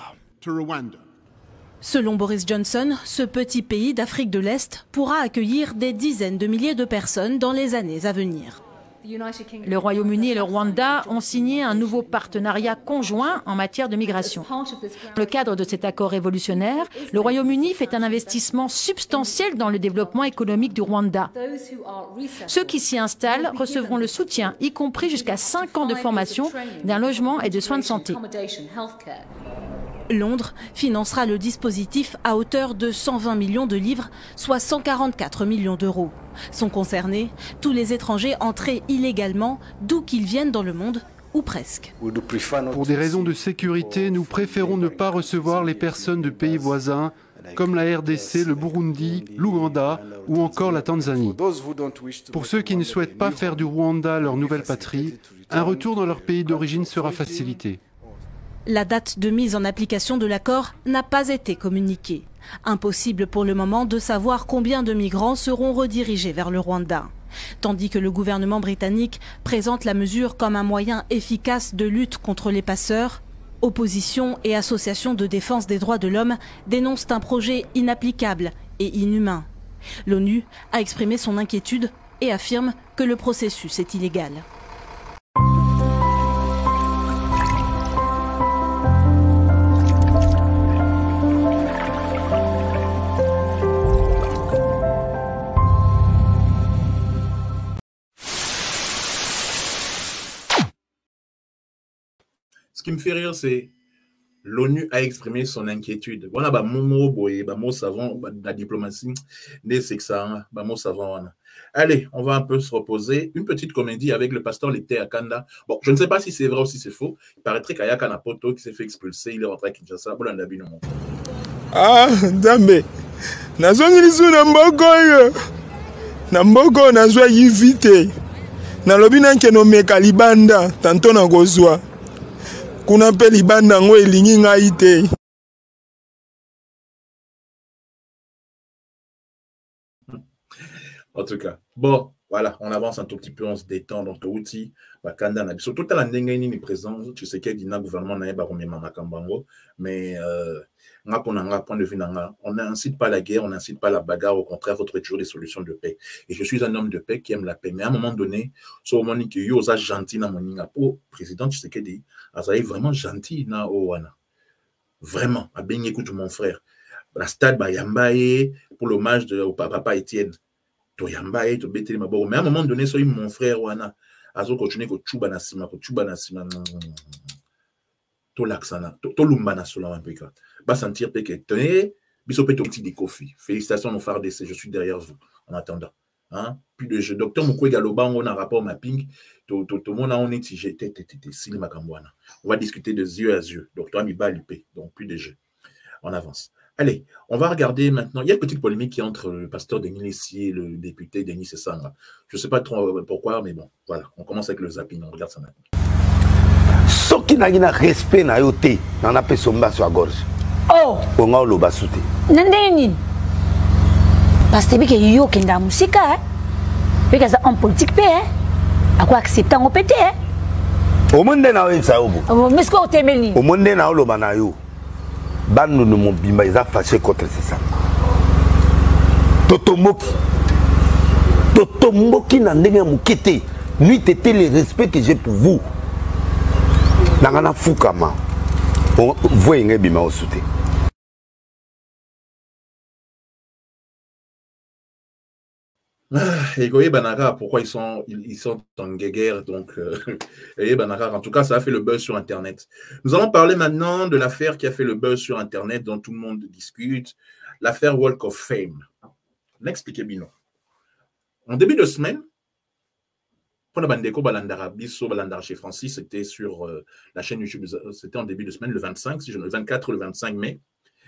Selon Boris Johnson, ce petit pays d'Afrique de l'Est pourra accueillir des dizaines de milliers de personnes dans les années à venir. Le Royaume-Uni et le Rwanda ont signé un nouveau partenariat conjoint en matière de migration. Dans le cadre de cet accord révolutionnaire, le Royaume-Uni fait un investissement substantiel dans le développement économique du Rwanda. Ceux qui s'y installent recevront le soutien, y compris jusqu'à 5 ans de formation, d'un logement et de soins de santé. Londres financera le dispositif à hauteur de 120 millions de livres, soit 144 millions d'euros. Sont concernés tous les étrangers entrés illégalement, d'où qu'ils viennent dans le monde, ou presque. Pour des raisons de sécurité, nous préférons ne pas recevoir les personnes de pays voisins, comme la RDC, le Burundi, l'Ouganda ou encore la Tanzanie. Pour ceux qui ne souhaitent pas faire du Rwanda leur nouvelle patrie, un retour dans leur pays d'origine sera facilité. La date de mise en application de l'accord n'a pas été communiquée. Impossible pour le moment de savoir combien de migrants seront redirigés vers le Rwanda. Tandis que le gouvernement britannique présente la mesure comme un moyen efficace de lutte contre les passeurs, opposition et associations de défense des droits de l'homme dénoncent un projet inapplicable et inhumain. L'ONU a exprimé son inquiétude et affirme que le processus est illégal. Ce qui me fait rire, c'est l'ONU a exprimé son inquiétude. Voilà, bah, mot savant, la diplomatie, c'est que ça, mot savant. Allez, on va un peu se reposer. Une petite comédie avec le pasteur Lété Akanda. Bon, je ne sais pas si c'est vrai ou si c'est faux. Il paraîtrait qu'Ayaka Napoto qui s'est fait expulser, il est rentré à Kinshasa. Ah, Ndambe. Nazongilisu na mboko nazwa yivite. Nalobi nanke no meka libanda, tanto na gozwa. Kuna pe libanda ngo elingi ngai te. En tout cas, bon, voilà, on avance un tout petit peu, on se détend dans ton outil. Bakanda na surtout à la ndengeni ni présent, tu sais qu'il y a gouvernement na ba romema makambango, mais point de vue on n'incite pas la guerre, on n'incite pas la bagarre, au contraire, faut trouver toujours des solutions de paix. Et je suis un homme de paix qui aime la paix. Mais à un moment donné, sur le moment où il y a gentil dans mon pour président, tu sais qu'il dit, il vraiment gentil na Owana. Vraiment, à bien écoute mon frère. La stade Bayambaye pour l'hommage au papa Étienne. Mais à un moment donné, soy mon frère Wana, azo continuer ko chuba na sima, to laksana, to lumbana sola un peu. Va sentir que tenez, biso pe petit de Kofi. Félicitations nos frères DC, je suis derrière vous en attendant. Hein? Plus de jeu. Docteur Mukwe Galoba, on a un rapport mapping, tout le monde a on est on va discuter de yeux à yeux. Docteur Amiba Lipé, donc plus de jeu. On avance. Allez, on va regarder maintenant. Il y a une petite polémique qui est entre le pasteur Denis Lessier et le député Denis Sessanga. Je ne sais pas trop pourquoi, mais bon, voilà. On commence avec le zapping. On regarde ça maintenant. Ce qui n'a pas respect, n'a pas fait son bas sur la gorge. Oh! On a le bas sauté. Nandeni. Parce que il y a aucune musique, hein? Parce que en politique, hein? À quoi accepter en pété, hein? Au monde n'a pas ça au bout. Mais ce qu'on t'aime, au monde n'a pas le banayo. Ban nous mon bimba ils a fâché contre ça. Totomoki n'a ndenge mukete. Nuit était le respect que j'ai pour vous. Nangana fukama. On voit une bimba au soute. Et Goye Banaka, pourquoi ils sont en guerre, donc Banaka, en tout cas, ça a fait le buzz sur Internet. Nous allons parler maintenant de l'affaire qui a fait le buzz sur Internet, dont tout le monde discute, l'affaire Walk of Fame. N'expliquez bien. En début de semaine, pour la Bandeko Balandara, Bisso Balandara chez Francis, c'était sur la chaîne YouTube, c'était en début de semaine, le 25, si je le 24 ou le 25 mai.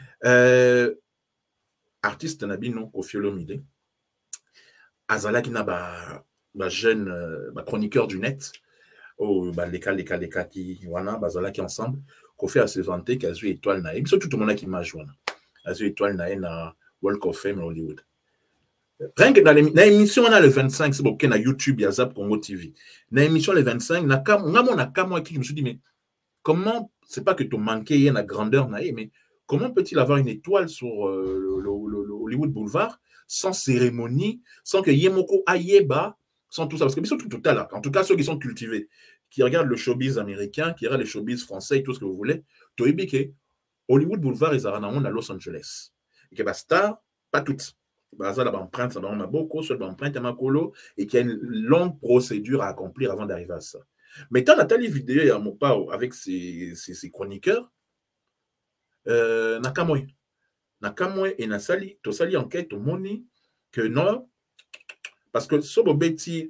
Artiste Nabino Kofiolomide. Azala qui n'a pas jeune chroniqueur du net, les cas qui voilà, Azala qui ensemble, qu'on fait à se vanter qu'à joué étoile naïe, surtout tout le monde qui m'a joué, à joué étoile naïe na Walk of Fame Hollywood. Rien que dans l'émission on a le 25, c'est bon, na YouTube, ya Zap Congo TV. Dans l'émission le 25, na moi qui je me suis dit mais comment c'est pas que tu manquais la grandeur naïe, mais comment peut-il avoir une étoile sur le Hollywood Boulevard sans cérémonie, sans que Yemoko Ayeba, sans tout ça, parce que surtout tout à l'heure, en tout cas ceux qui sont cultivés, qui regardent le showbiz américain, qui regardent le showbiz français et tout ce que vous voulez, Toébike, Hollywood Boulevard et Zaranamon à Los Angeles. Et que la star, pas toutes. Ça va empreinte, ça va beaucoup, ça va empreinte à Makolo, et qu'il y a une longue procédure à accomplir avant d'arriver à ça. Mais quand Nathalie vidéo à Mopao avec ses chroniqueurs, Nakamwe et Nasali, to sali enquête au moni que non, parce que sur beti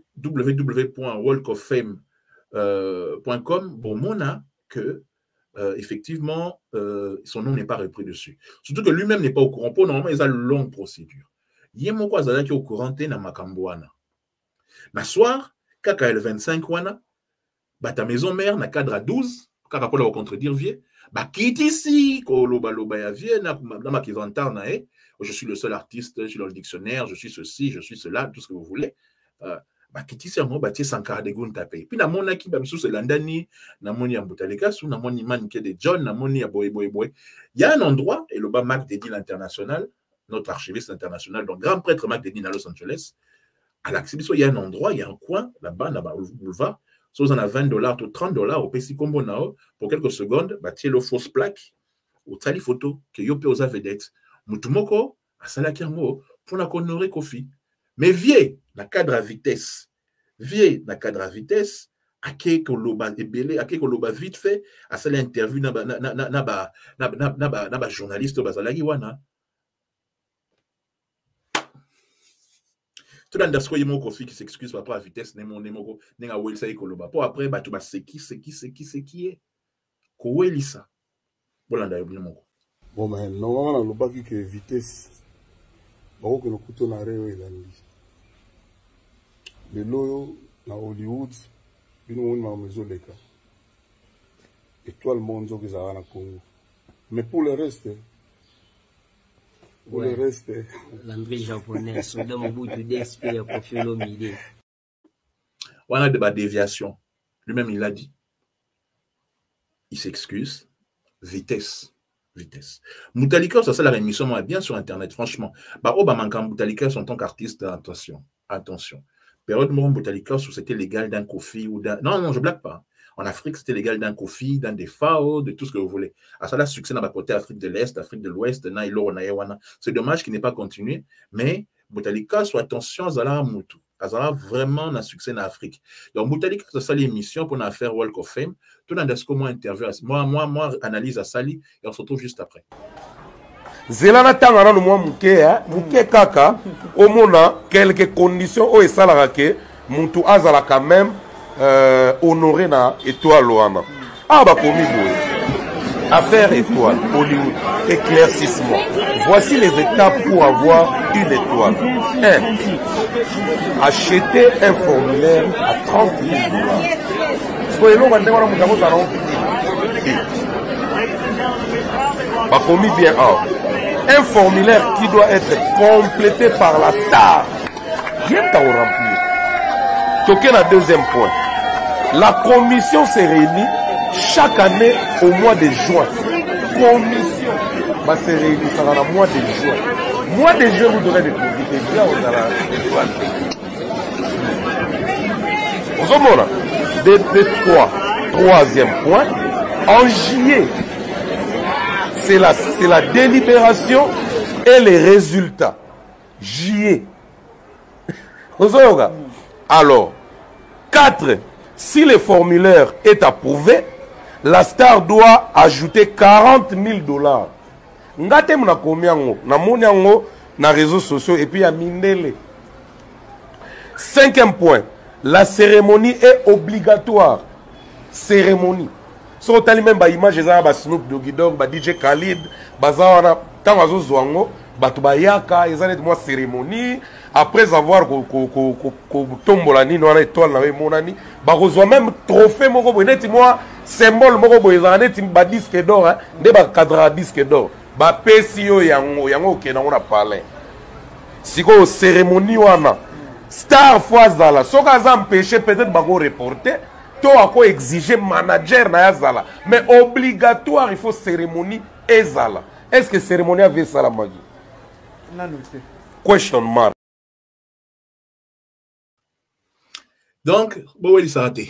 www.walkoffame.com, bon, mona que effectivement son nom n'est pas repris dessus. Surtout que lui-même n'est pas au courant. Pour normalement, il y a une longue procédure. Il y a mon quoi qui est au courant na makambouana. Na soir, kaka le 25 wana, bah ta maison mère na cadre à 12, kaka pour la contredire vieux. Bah, quitte ici, je suis le seul artiste, je suis dans le dictionnaire, je suis ceci, je suis cela, tout ce que vous voulez. Bah, quitte ici, on va sans car de goût tapé. Puis, na mona qui, sous ce landani, na moni ambutaleka, sous na moni man qui est de John, na moni a boy. Il y a un endroit, et le bas Mac Dédine international, notre archiviste international, donc grand prêtre Mac Dédine à Los Angeles, à l'exhibition, il y a un endroit, il y a un coin, là-bas, boulevard. Si vous en avez $20 ou $30 au PC Combo Nao, pour quelques secondes, tu as le fausse plaque ou tu as les photos que vous pouvez vous vedette. Moutumoko, à Salakirmo, pour la connorer Kofi. Mais vieux, la cadre à vitesse. Vieux, la cadre à vitesse, à qui que l'oba ébélé, à qui que l'oba vite fait, à celle interview na journaliste bazalagiwana. Tout le monde a mon Kofi qui s'excuse par rapport à la vitesse, n'est-ce pas pour après, tu vas c'est qui est. Quoi est ça? Bon, mais normalement, on a que vitesse, on a couteau na réo et le loyo na Hollywood, on a maison de cas. Et tout le monde qui est à Congo. Mais pour le reste, pour le reste. L'André japonais, soldat Mobutu d'espère pour faire l'homidé. On a des déviations. Lui-même, il l'a dit. Il s'excuse. Vitesse. Moutalika, ça, c'est la rémission bien sur Internet, franchement. Bah, Obama, Moutalika, en tant qu'artiste, attention. Période Moutalika, c'était légal d'un Kofi ou d'un. Non, je blague pas. En Afrique, c'était légal d'un Kofi, d'un FAO, de tout ce que vous voulez. À ça, là, succès dans la côté Afrique de l'Est, Afrique de l'Ouest, c'est dommage qu'il n'ait pas continué, mais Moutalika, soit attention, Zala Moutou. Zala vraiment un succès en Afrique. Donc, Moutalika, c'est ça l'émission pour faire Walk of Fame. Tout le monde moi interview, moi, analyse à Sali, et on se retrouve juste après. Zelana tangana no mwa muke kaka omona quelques conditions o esalaka ke mutu azala quand même honoré na étoile wana. Ah bah komi boy. Affaire étoile, Hollywood, éclaircissement. Voici les étapes pour avoir une étoile. 1. Acheter un formulaire à $30,000. Bah komi bien un formulaire qui doit être complété par la star. Bien t'as remplir. Toqué le deuxième point. La commission se réunit chaque année au mois de juin. Commission va se réunir dans le mois de juin. Mois de juin, vous devrez découvrir bien aux étoiles. Troisième point. En juillet, c'est la délibération et les résultats. Juillet. Alors, 4. Si le formulaire est approuvé, la star doit ajouter $40,000. Ngate muna komiango, na moniango, na réseaux sociaux et puis à Mindele. 5e point, la cérémonie est obligatoire. Cérémonie. Si on a même une image de Snoop Doggy Dogg, DJ Khalid, Bazawana, Tamazo Zwango, Batubayaka, ils ont une cérémonie. Après avoir tombolani, nous avons étoile, nous avons monani, nous avons même trophée, moi, symbole, nous avons disque d'or, nous avons cadre disque d'or. Nous avons parlé. Si vous avez une cérémonie, star fois zala, si vous avez empêché, peut-être que vous reporter. Tu as exigé manager na yazala, mais obligatoire il faut cérémonie et zala. Est-ce que cérémonie avait ça la magie? Question mark. Donc, il s'arrête.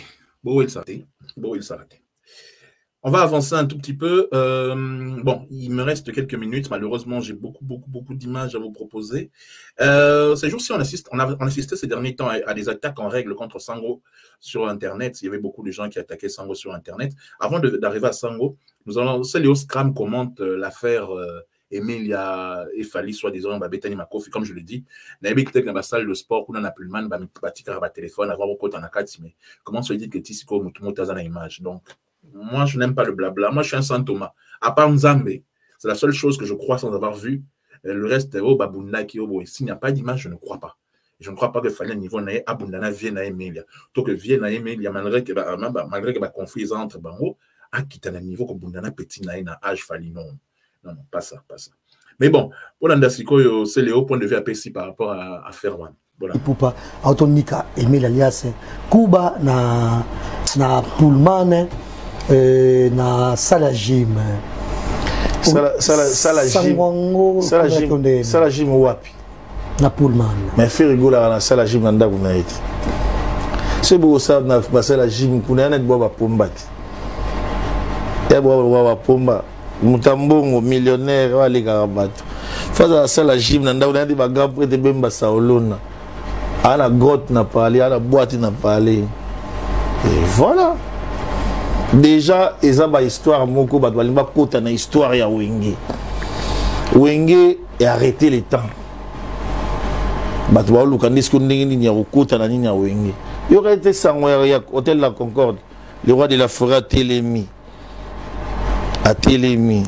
On va avancer un tout petit peu. Bon, il me reste quelques minutes. Malheureusement, j'ai beaucoup d'images à vous proposer. Ces jours-ci, on assistait ces derniers temps à des attaques en règle contre Sango sur Internet. Il y avait beaucoup de gens qui attaquaient Sango sur Internet. Avant d'arriver à Sango, nous allons, Léo Scram commente l'affaire Emilia et Fali, soi-disant, Betani Makofi, comme je le dis. N'a pas peut-être dans la salle de sport, où on a plus le man, téléphone, avoir beaucoup en akati, mais comment se dit que Tissiko Mutumotaza na image? Donc, moi, je n'aime pas le blabla. Moi, je suis un Saint Thomas. À part Nzambe, c'est la seule chose que je crois sans avoir vu. Le reste, oh, Babunda, s'il n'y a pas d'image, je ne crois pas. Je ne crois pas que Fali, à niveau naïe, Abundana vienne à Emilia. Tant que vienne à Emilia, malgré que la conflit entre Bango, à quitter un niveau que Bundana petit naïe na âge Fali, non. Non, non, pas ça, pas ça. Mais bon, pour l'Andasiko, c'est le haut point de vue APC par rapport à Ferwan. Voilà. Poupa, Autonika, Emile Alias, Kuba, na Pullman, na Salajim. Salajim wapi? Na Pullman. Mais fait rigoler na Salajim nanda kunaiti. C'est beau ça na Salajim kuna net boba pombati. Ya boba pomba. Mutambongo millionnaire wale karabatu. Faza Salajim nanda kunadi baga prete bemba saolona. Ana grotte na parlé, ana boîte na parlé. Et voilà. Déjà, ils ont une histoire, moko bat balimba kota na histoire ya Wenge. Wenge est arrêté le temps. Bat ba lukandi ce ndenge ni ya kota na nini ya Wenge. Il aurait été sango ya hôtel La Concorde, le roi de la forêt à Télémi. À Télémi.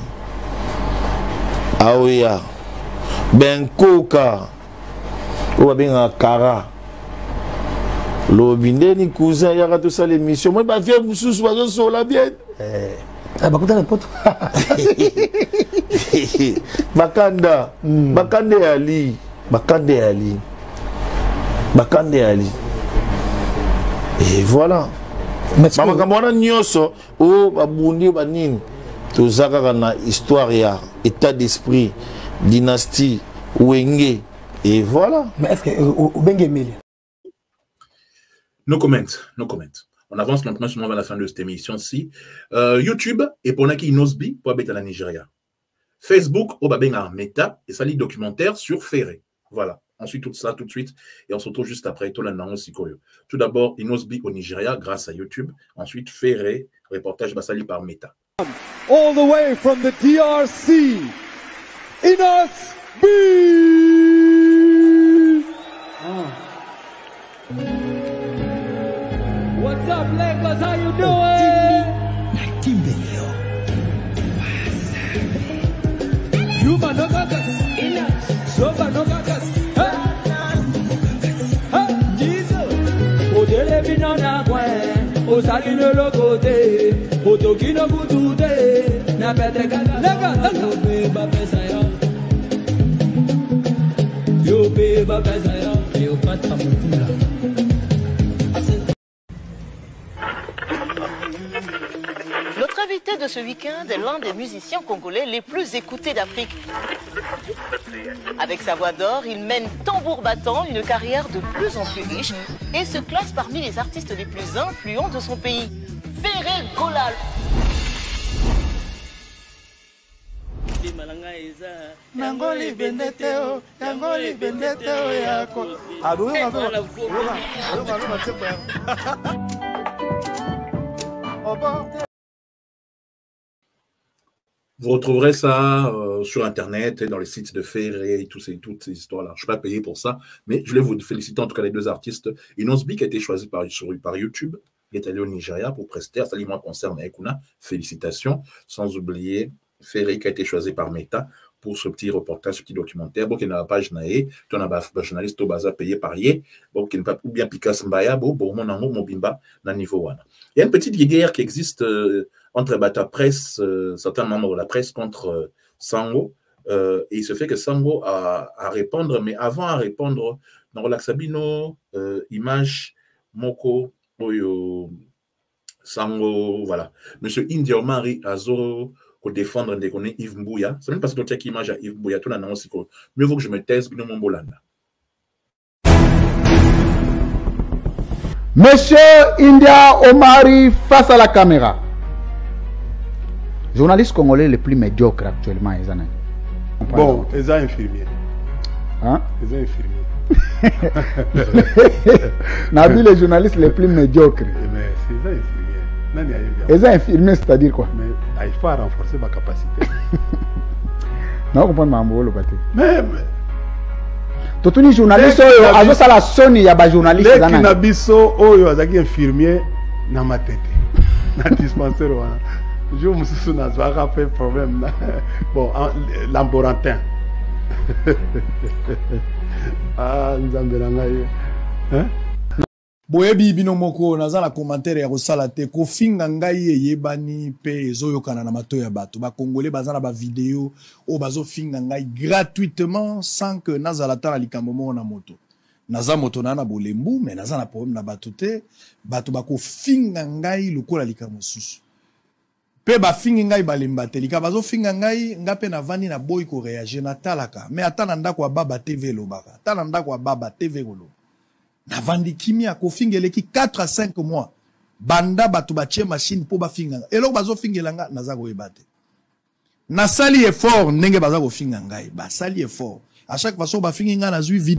Aoya. Benkoka. Ou bien Kara. Lobinde ni cousin yaka tout ça l'émission moi ba vieux mususu bazo so la bien ah bakuta na poto bakanda bakande ali et voilà mama kamona nyoso o babundi banini tozaka na histoire ya état d'esprit dynastie Wenge et voilà mais est-ce que Wenge Emilia? No comment, no comment. On avance lentement sur la fin de cette émission-ci. YouTube, et pour Naki Inosbi, pour habiter la Nigeria. Facebook, au Babenga Meta, et ça lit documentaire sur Ferré. Voilà. Ensuite, tout ça, tout de suite. Et on se retrouve juste après. Tout d'abord, Inosbi au Nigeria, grâce à YouTube. Ensuite, Ferré, reportage Basali par Meta. All the way from the DRC, Inosbi! What's up, Lagos? How you doing? Yuma no gagas, Soba no gagas, Jesus. Odele bino na gwen, Osagi no lokote, Otoki no butude, na pete gaga, lega, yo beba pesa yo beba pesa yo pata mutula. Notre invité de ce week-end est l'un des musiciens congolais les plus écoutés d'Afrique. Avec sa voix d'or, il mène tambour battant une carrière de plus en plus riche et se classe parmi les artistes les plus influents de son pays. Ferré Golal. Nangoli bendeteo, Nangoli bendeteo yako. Vous retrouverez ça sur Internet et dans les sites de Ferré et toutes ces histoires-là. Je ne suis pas payé pour ça, mais je voulais vous féliciter en tout cas les deux artistes. Inosbi qui a été choisi par YouTube, il est allé au Nigeria pour prester à Salima concert à Ekuna. Félicitations. Sans oublier Ferré qui a été choisi par Meta pour ce petit reportage, ce petit documentaire. Bon, qui n'a pas page tu en as un journaliste au bazar payé par Yé, bon, qui n'a pas ou bien Picasso Mbaya, bon, mon amour, mon bimba, dans niveau 1. Il y a une petite guerre qui existe entre la presse, certains membres de la presse contre Sango. Et il se fait que Sango a à répondre, mais avant à répondre, dans Relaxabino, Image, Moko, Oyo, Sango, voilà. Monsieur India Omari Azo, pour défendre Yves Mbouya. C'est même parce que tu as qui image à Yves Mbouya, tout là, aussi. Mieux vaut que je me taise, que mon bolanda. Monsieur India Omari face à la caméra. Journaliste congolais le plus médiocre actuellement, Ezana. Bon, ils sont infirmiers. Hein? Ils sont infirmiers. Nabi les journalistes les plus médiocres. Mais c'est ça infirmiers. Les infirmiers, c'est-à-dire quoi? Mais il faut renforcer ma capacité. Non, comprendre ma mot, le pâté. Mais tout les journalistes, ils ont la sonne, il y a des journalistes. Les kinabiso, ils ont des infirmiers dans ma tête. Dans le dispensaire, je me suis dit, ça va faire problème. Bon, l'amborantin. Ah, nous avons hein? Boyebi bino moko naza na commentaire ya kosala te kofinga ngai eyebani pe ezoyokana na mato ya bato ba congolais baza na ba vidéo o bazo finga ngai gratuitement sans que nazala ta na likambo mo na moto naza moto na bolembu mais naza na problème na bato te bato ba ko finga ngai lokola likambo susu pe ba finga ngai balemba te lika bazo finga ngai ngape na vani na boy ko réagir na talaka mais atana ndako baba TV lobaka atana ndako baba TV golo na vandi kimia ko fingeleki 4 à 5 mois banda batu batie machine po ba finga eloko bazo fingelanga naza ko ebate na sali effort ndenge baza ko finga ngai ba sali effort à chaque façon ba finga na zui vide.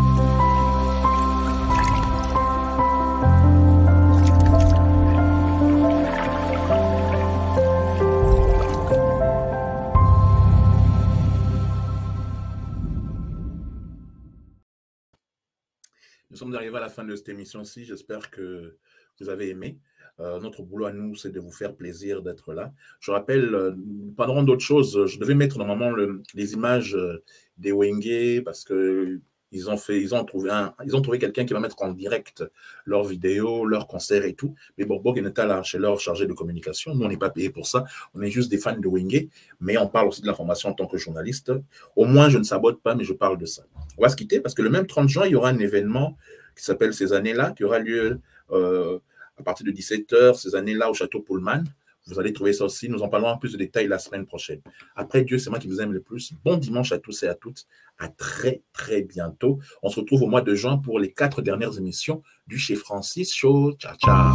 Nous sommes arrivés à la fin de cette émission-ci. J'espère que vous avez aimé. Notre boulot à nous, c'est de vous faire plaisir d'être là. Je rappelle, parlant d'autres choses, je devais mettre normalement les images des Wenge parce que ils ont trouvé quelqu'un qui va mettre en direct leurs vidéos, leurs concerts et tout. Mais bon, Bog est là chez leur chargé de communication. Nous, on n'est pas payé pour ça. On est juste des fans de Wenge. Mais on parle aussi de l'information en tant que journaliste. Au moins, je ne sabote pas, mais je parle de ça. On va se quitter parce que le même 30 juin, il y aura un événement qui s'appelle Ces années-là, qui aura lieu à partir de 17h, ces années-là au Château Pullman. Vous allez trouver ça aussi. Nous en parlerons en plus de détails la semaine prochaine. Après, Dieu, c'est moi qui vous aime le plus. Bon dimanche à tous et à toutes. À très, très bientôt. On se retrouve au mois de juin pour les 4 dernières émissions du Chez Francis Show. Ciao, ciao.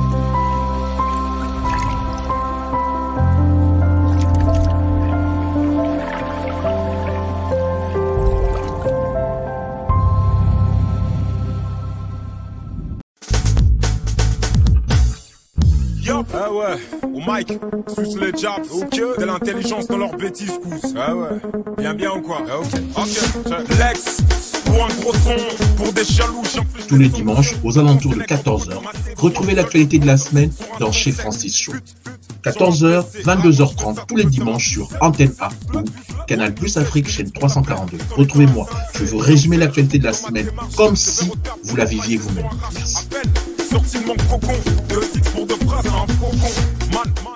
Ah ouais, au mic, suce les jabs, ok, de l'intelligence dans leurs bêtises couses. Ah ouais, bien ou quoi? Ah ok, Lex, pour un gros son, pour des jaloux. Tous les dimanches, aux alentours de 14h, retrouvez l'actualité de la semaine dans Chez Francis Show. 14h, 22h30, tous les dimanches sur Antenne A ou Canal Plus Afrique, chaîne 342. Retrouvez-moi, je vais vous résumer l'actualité de la semaine comme si vous la viviez vous-même. Merci. Sorti de mon cocon, de pour de phrases un faucon. Man.